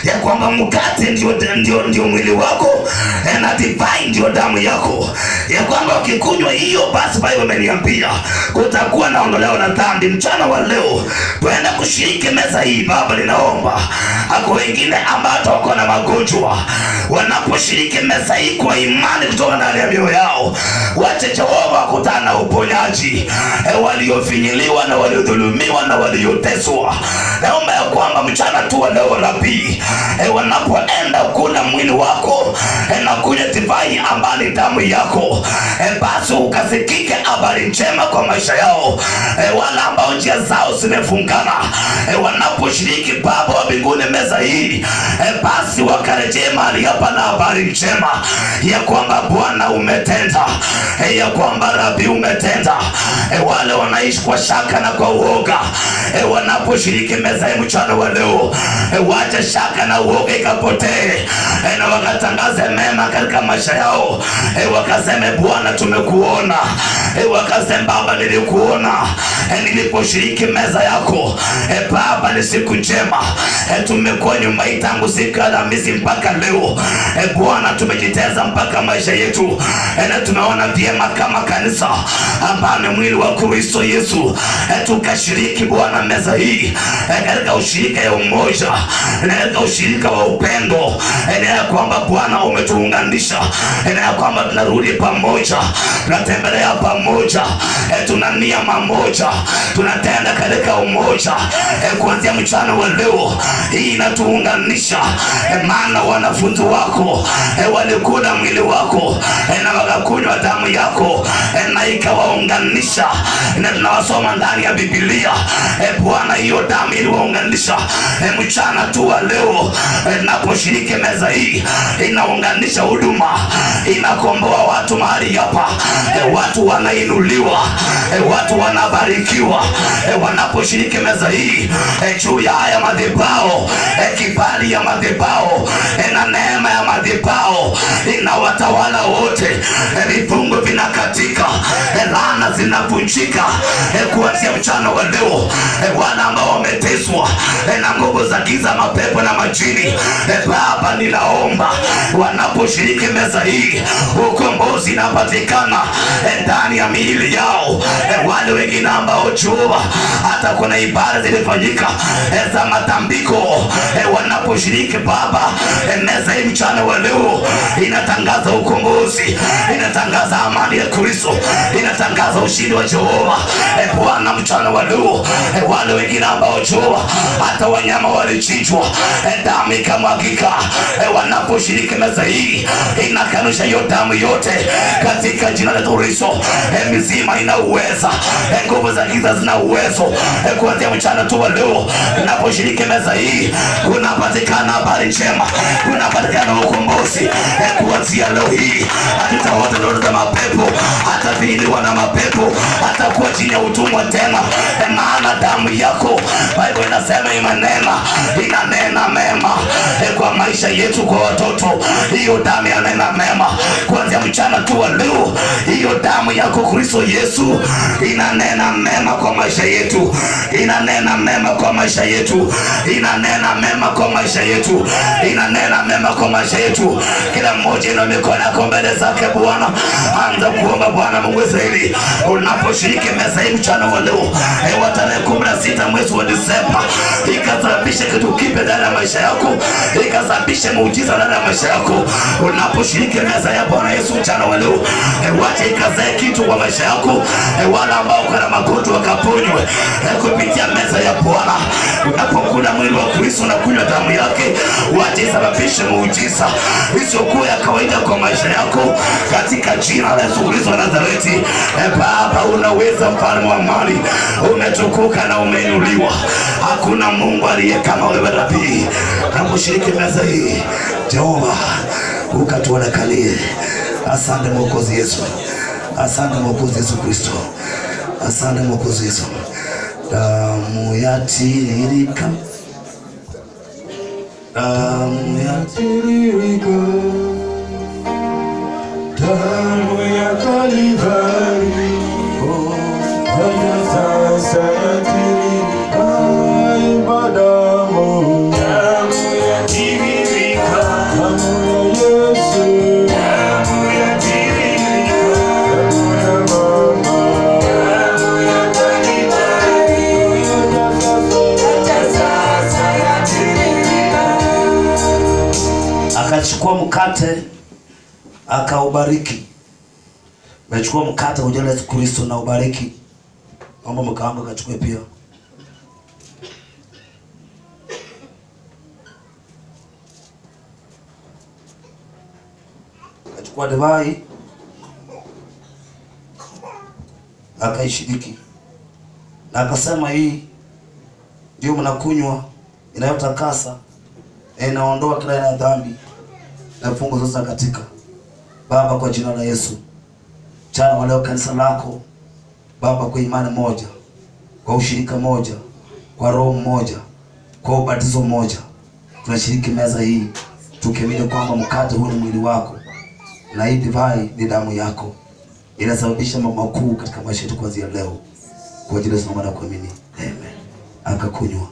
ya kwamba mkate ndio mwili wako na divai ndio damu yako, ya kwamba ukikunywa hiyo basi Biblia imeniambia kutakuwa na ondoleo la dhambi. Mchana wa leo tuenda kushiriki meza hii. Baba, ninaomba hako wengine ambao wako na magonjwa wanaposhiriki meza hii kwa imani kutoka ndani ya mioyo yao, wache Jehova kutana na uponyaji. Waliofinyiliwa na waliodhulumiwa na walioteswa, naomba ya kwamba mchana tu wa leo Rabi, wanapoenda kula mwili wako na kunywa divai ambayo ni damu yako, basi ukasikike habari njema kwa maisha yao. Wala ambao njia zao zimefungana, wanaposhiriki Baba wa mbinguni meza hii, basi wakarejea mahali hapa na habari njema ya kwamba Bwana umetenda, ya kwamba Rabi umetenda. Wale wanaishi kwa shaka na kwa uoga, wanaposhiriki meza hii mchana wa leo, wacha shaka na uoga ikapotee, na wakatangaze mema katika maisha yao. Wakaseme Bwana tumekuona, wakaseme Baba nilikuona niliposhiriki meza yako. Baba ni siku njema, tumekuwa nyuma hii tangu siku ya Alhamisi mpaka leo. Bwana tumejiteza mpaka maisha yetu, na tumeona vyema kama kanisa ambao ni mwili wa Kristo Yesu, tukashiriki Bwana meza hii katika ushirika ya umoja, katika ushirika wa upendo, na kwamba Bwana umetuunganisha, na kwamba tunarudi pamoja, tunatembelea pamoja, tunania mamoja, tunatenda katika umoja. Kuanzia mchana wa leo hii inatuunganisha, maana wanafunzi wako walikula mwili wako na wakakunywa damu yako na ikawaunganisha, na tunawasoma ndani ya Biblia Bwana hiyo damu iliwaunganisha. Mchana tu wa leo naposhiriki meza hii inaunganisha huduma, inakomboa watu mahali hapa, watu wanainuliwa, watu wanabarikiwa wanaposhiriki meza hii. Juu ya haya madhabahu, kibali ya madhabahu na neema ya madhabahu inawatawala wote. Vifungo vinakatika, laana zinavunjika kuanzia mchana wa leo. Wale ambao wameteswa na nguvu za giza, mapepo na majini, Baba ninaomba wanaposhiriki meza hii ukombozi unapatikana ndani ya miili yao. Wale wengine ambao jua hata kuna ibada zilifanyika za matambiko, wanaposhiriki Baba meza hii mchana wa leo inatangaza ukombozi, inatangaza amani ya Kristo, inatangaza ushindi wa Jehova. Bwana mchana wa leo wale wengine ambao jua hata wanyama walichinjwa, damu ikamwagika, wanaposhiriki meza hii inakanusha hiyo damu yote katika jina la Kristo. Mizima ina uwezo, nguvu za giza zina uwezo. Kuanzia mchana tu wa leo naposhiriki meza hii kunapatikana habari njema, kunapatikana ukombozi. Kuanzia leo hii hatutaota ndoto za mapepo, hata viliwa na mapepo, hata kwa chini ya utumwa tena, maana damu yako Biblia inasema inanena mema kwa maisha yetu, kwa watoto. Hiyo damu inanena mema. Kuanzia mchana tu wa leo hiyo damu yako Kristo Yesu inanena mema kwa maisha yetu, inanena mema kwa maisha yetu, inanena mema kwa maisha yetu, inanena mema kwa maisha yetu. Kila mmoja ina mikono yako mbele zake Bwana, anza kuomba Bwana Mungu Israeli. Unaposhiriki meza hii mchana wa leo wa tarehe 16 mwezi wa Disemba, ikasababisha kitu kipya ndani ya maisha yako, ikasababisha muujiza ndani ya maisha yako. Unaposhiriki meza ya Bwana Yesu mchana wa leo, wacha ikazae kitu kwa maisha yako. Wala ambao kana magonjwa wakaponywe kupitia meza ya Bwana. Unapokula mwili wa Kristo na kunywa damu yake, wacha isababishe muujiza isiyokuwa ya kawaida kwa maisha yako katika jina la Yesu Kristo wa Nazareti. Baba unaweza, mfalme wa amani, umetukuka na umeinuliwa. Hakuna Mungu aliye kama wewe Rabi. Naposhiriki meza hii Jehova ukatuonekalie. Asante Mwokozi Yesu, asante Mwokozi Yesu Kristo, asante Mwokozi Yesu. Damu yatiririka, damu yatiririka, damu ya Kalvari, hata sasa yatiririka, damu yatiririka. Amechukua mkate akaubariki. Amechukua mkate wa jina la Yesu Kristo na ubariki. Naomba mkaangu akachukue pia. Akachukua divai akaishiriki. Na akasema hii ndio mnakunywa inayotakasa na inaondoa kila aina ya dhambi na fungo zote katika. Baba, kwa jina la Yesu, mchana wa leo kanisa lako Baba, kwa imani moja, kwa ushirika moja, kwa roho mmoja, kwa ubatizo mmoja, tunashiriki meza hii tukiamini kwamba mkate huu ni mwili wako na hii divai ni damu yako. Inasababisha mambo makuu katika maisha yetu kuanzia leo. Kwa jina la Yesu na kuamini. Amen. Akakunywa.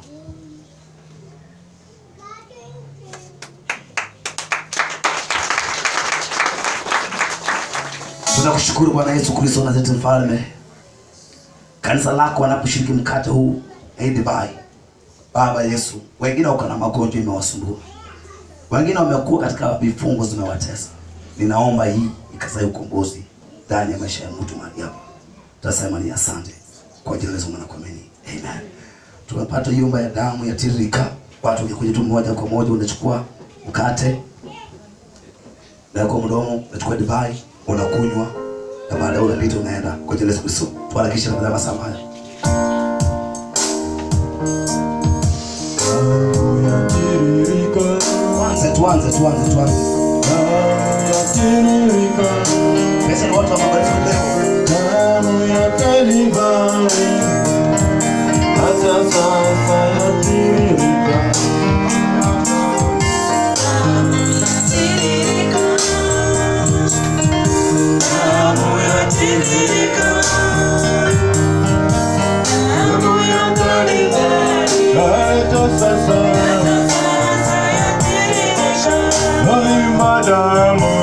Tunakushukuru Bwana Yesu Kristo na zetu mfalme. Kanisa lako wanaposhiriki mkate huu na hii divai, Baba Yesu, wengine wako na magonjwa imewasumbua. Wengine wamekuwa katika vifungo zimewatesa. Ninaomba hii ikasaidie ukombozi ndani ya maisha ya mtu mahali hapa. Tutasema ni asante kwa jina la Yesu na kuamini. Amen. Tunapata yumba ya damu ya tiririka. Watu wengine tu moja kwa moja unachukua mkate na kwa mdomo unachukua divai unakunywa na baadaye unapita unaenda kwa jina la Yesu Kristo. Tuharakishe na baraka sana. Tuanze. Pesa ni watu wa mabadiliko leo. Damu ya Kalvari hata sasa yatiririka. Damu yatiririka. Damu ya Kalvari hata sasa yatiririka. Damu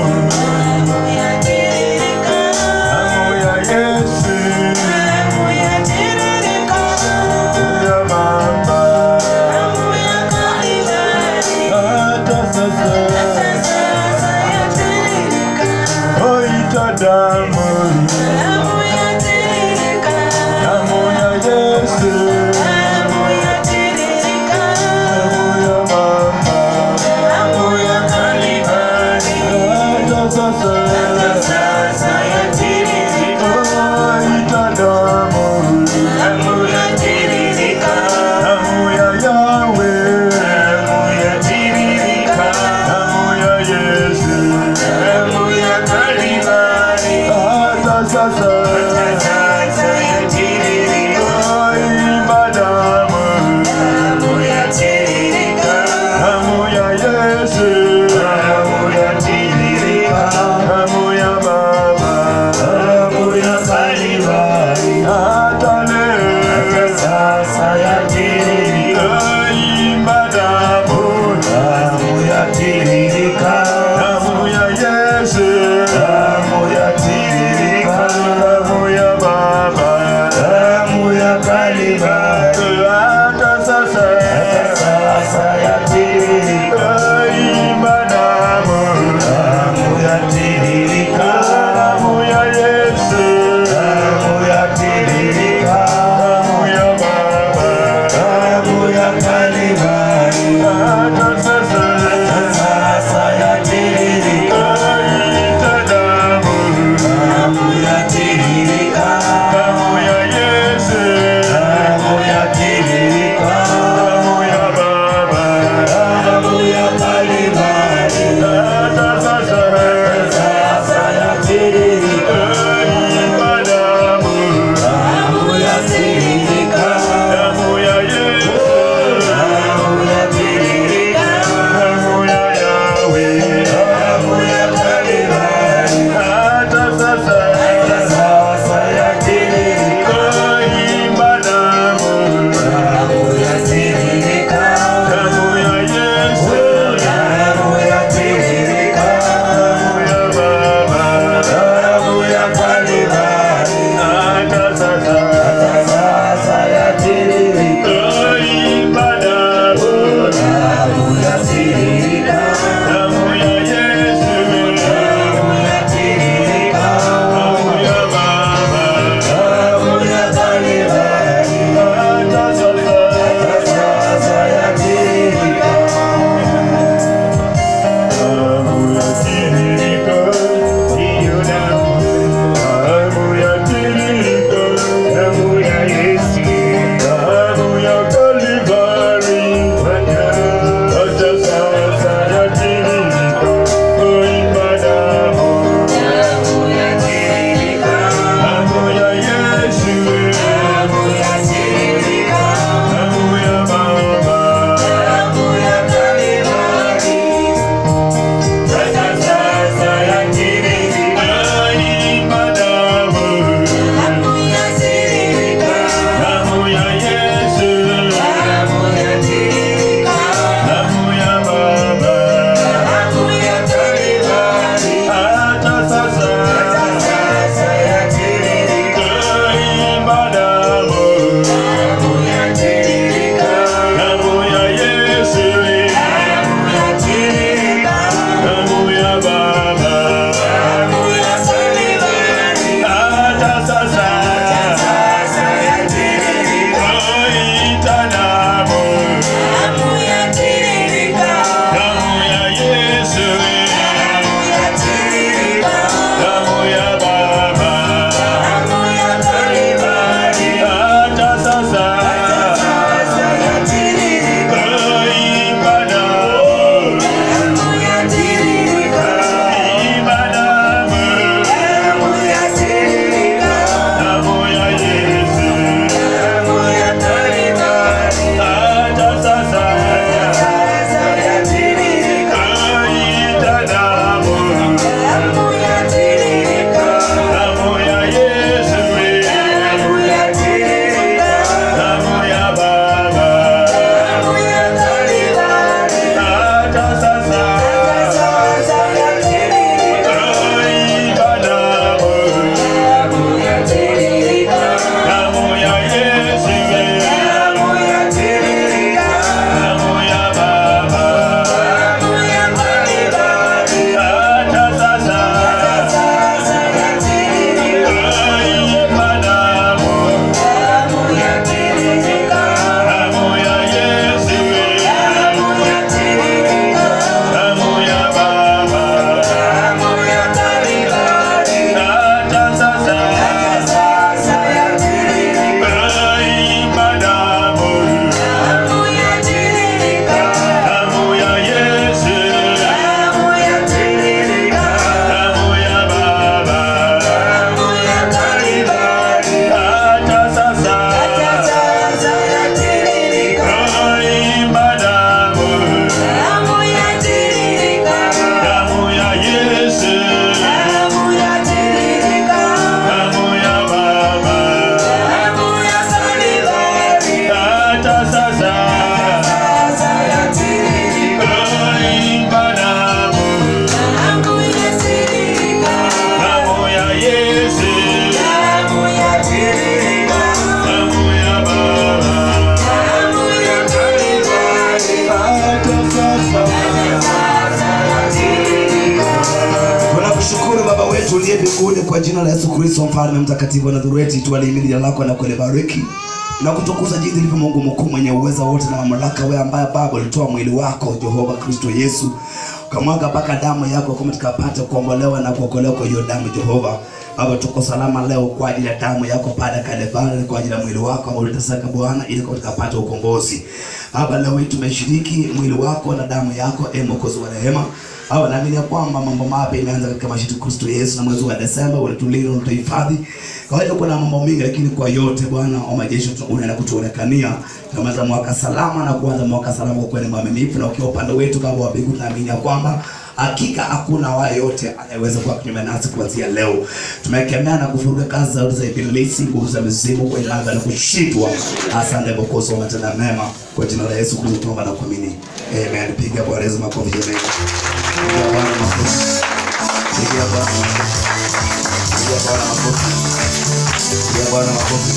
mbinguni, kwa jina la Yesu Kristo mfalme mtakatifu wa Nazareti, tualihimidi jina lako na kulibariki na kutukuza jinsi ulivyo Mungu mkuu mwenye uweza wote na mamlaka, wewe ambaye Baba ulitoa mwili wako Jehova Kristo Yesu, ukamwaga mpaka damu yako kama tukapata kuombolewa na kuokolewa kwa hiyo damu Jehova. Baba, tuko salama leo kwa ajili ya damu yako pale Kalvari, kwa ajili ya mwili wako ambao uliteseka Bwana ili tukapata ukombozi. Baba, leo tumeshiriki mwili wako na damu yako, Mwokozi wa rehema. Baba, naamini ya kwamba mambo mapya imeanza katika maisha yetu Kristo Yesu, na mwezi wa Desemba ulitulinda na kutuhifadhi. Kwa hiyo kuna mambo mengi, lakini kwa yote Bwana wa majeshi unaenda kutuonekania. Tunaanza mwaka salama na kuanza mwaka salama kwa kweli mwaminifu, na ukiwa upande wetu Baba wa mbinguni, naamini ya kwamba hakika hakuna wao yote anayeweza kuwa kinyume nasi kuanzia leo. Tumekemea na kufuruga kazi za ibilisi, nguvu za mizimu kwa ilanga na kushitwa. Asante Mwokozi wa matenda mema, kwa jina la Yesu Kristo tunaomba na kuamini. Amen. Piga Bwana Yesu makofi jamani. Piga Bwana makofi. Piga Bwana makofi. Piga Bwana makofi. Piga Bwana makofi.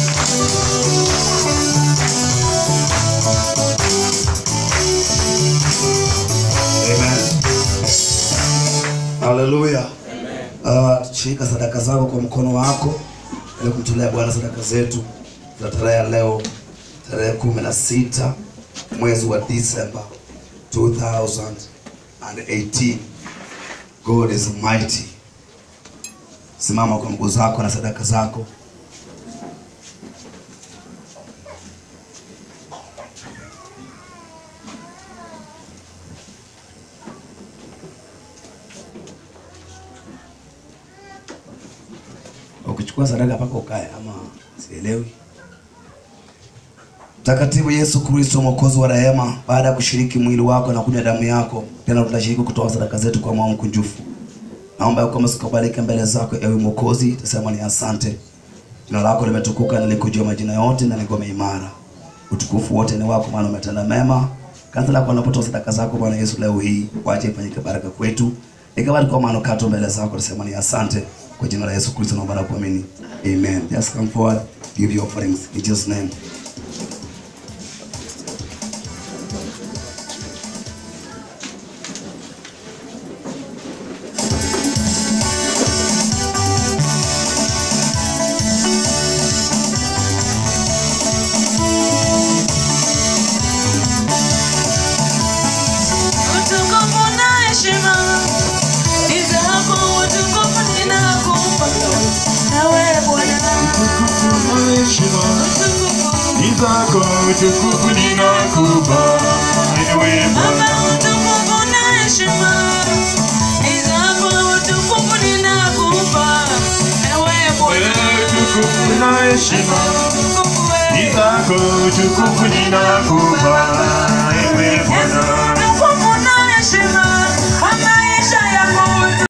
Amen. Hallelujah. Shika sadaka zako kwa mkono wako ili kumtolea Bwana sadaka zetu za tarehe leo, tarehe 16 mwezi wa December 2018. God is mighty. Simama kwa mguu zako na sadaka zako. Ukichukua sadaka paka ukae ama sielewi. Mtakatifu Yesu Kristo Mwokozi wa rehema, baada ya kushiriki mwili wako na kunywa damu yako, tena tutashiriki kutoa sadaka zetu kwa moyo mkunjufu. Naomba yako msikubalike mbele zako ewe Mwokozi, tuseme ni asante. Jina lako limetukuka na likujua majina yote na ngome imara. Utukufu wote ni wako maana umetenda mema. Kanisa lako linapotoa sadaka zako Bwana Yesu leo hii, wache ifanyike baraka kwetu. Ikabariki kwa maana kato mbele zako, tuseme ni asante. Kwa jina la Yesu Kristo naomba na kuamini. Amen. Just come forward, give your offerings in Jesus' name. Utukufu ninakupa ewe Bwana, utukufu na heshima ni zako, utukufu ninakupa ewe Bwana, utukufu na heshima ni zako, utukufu ninakupa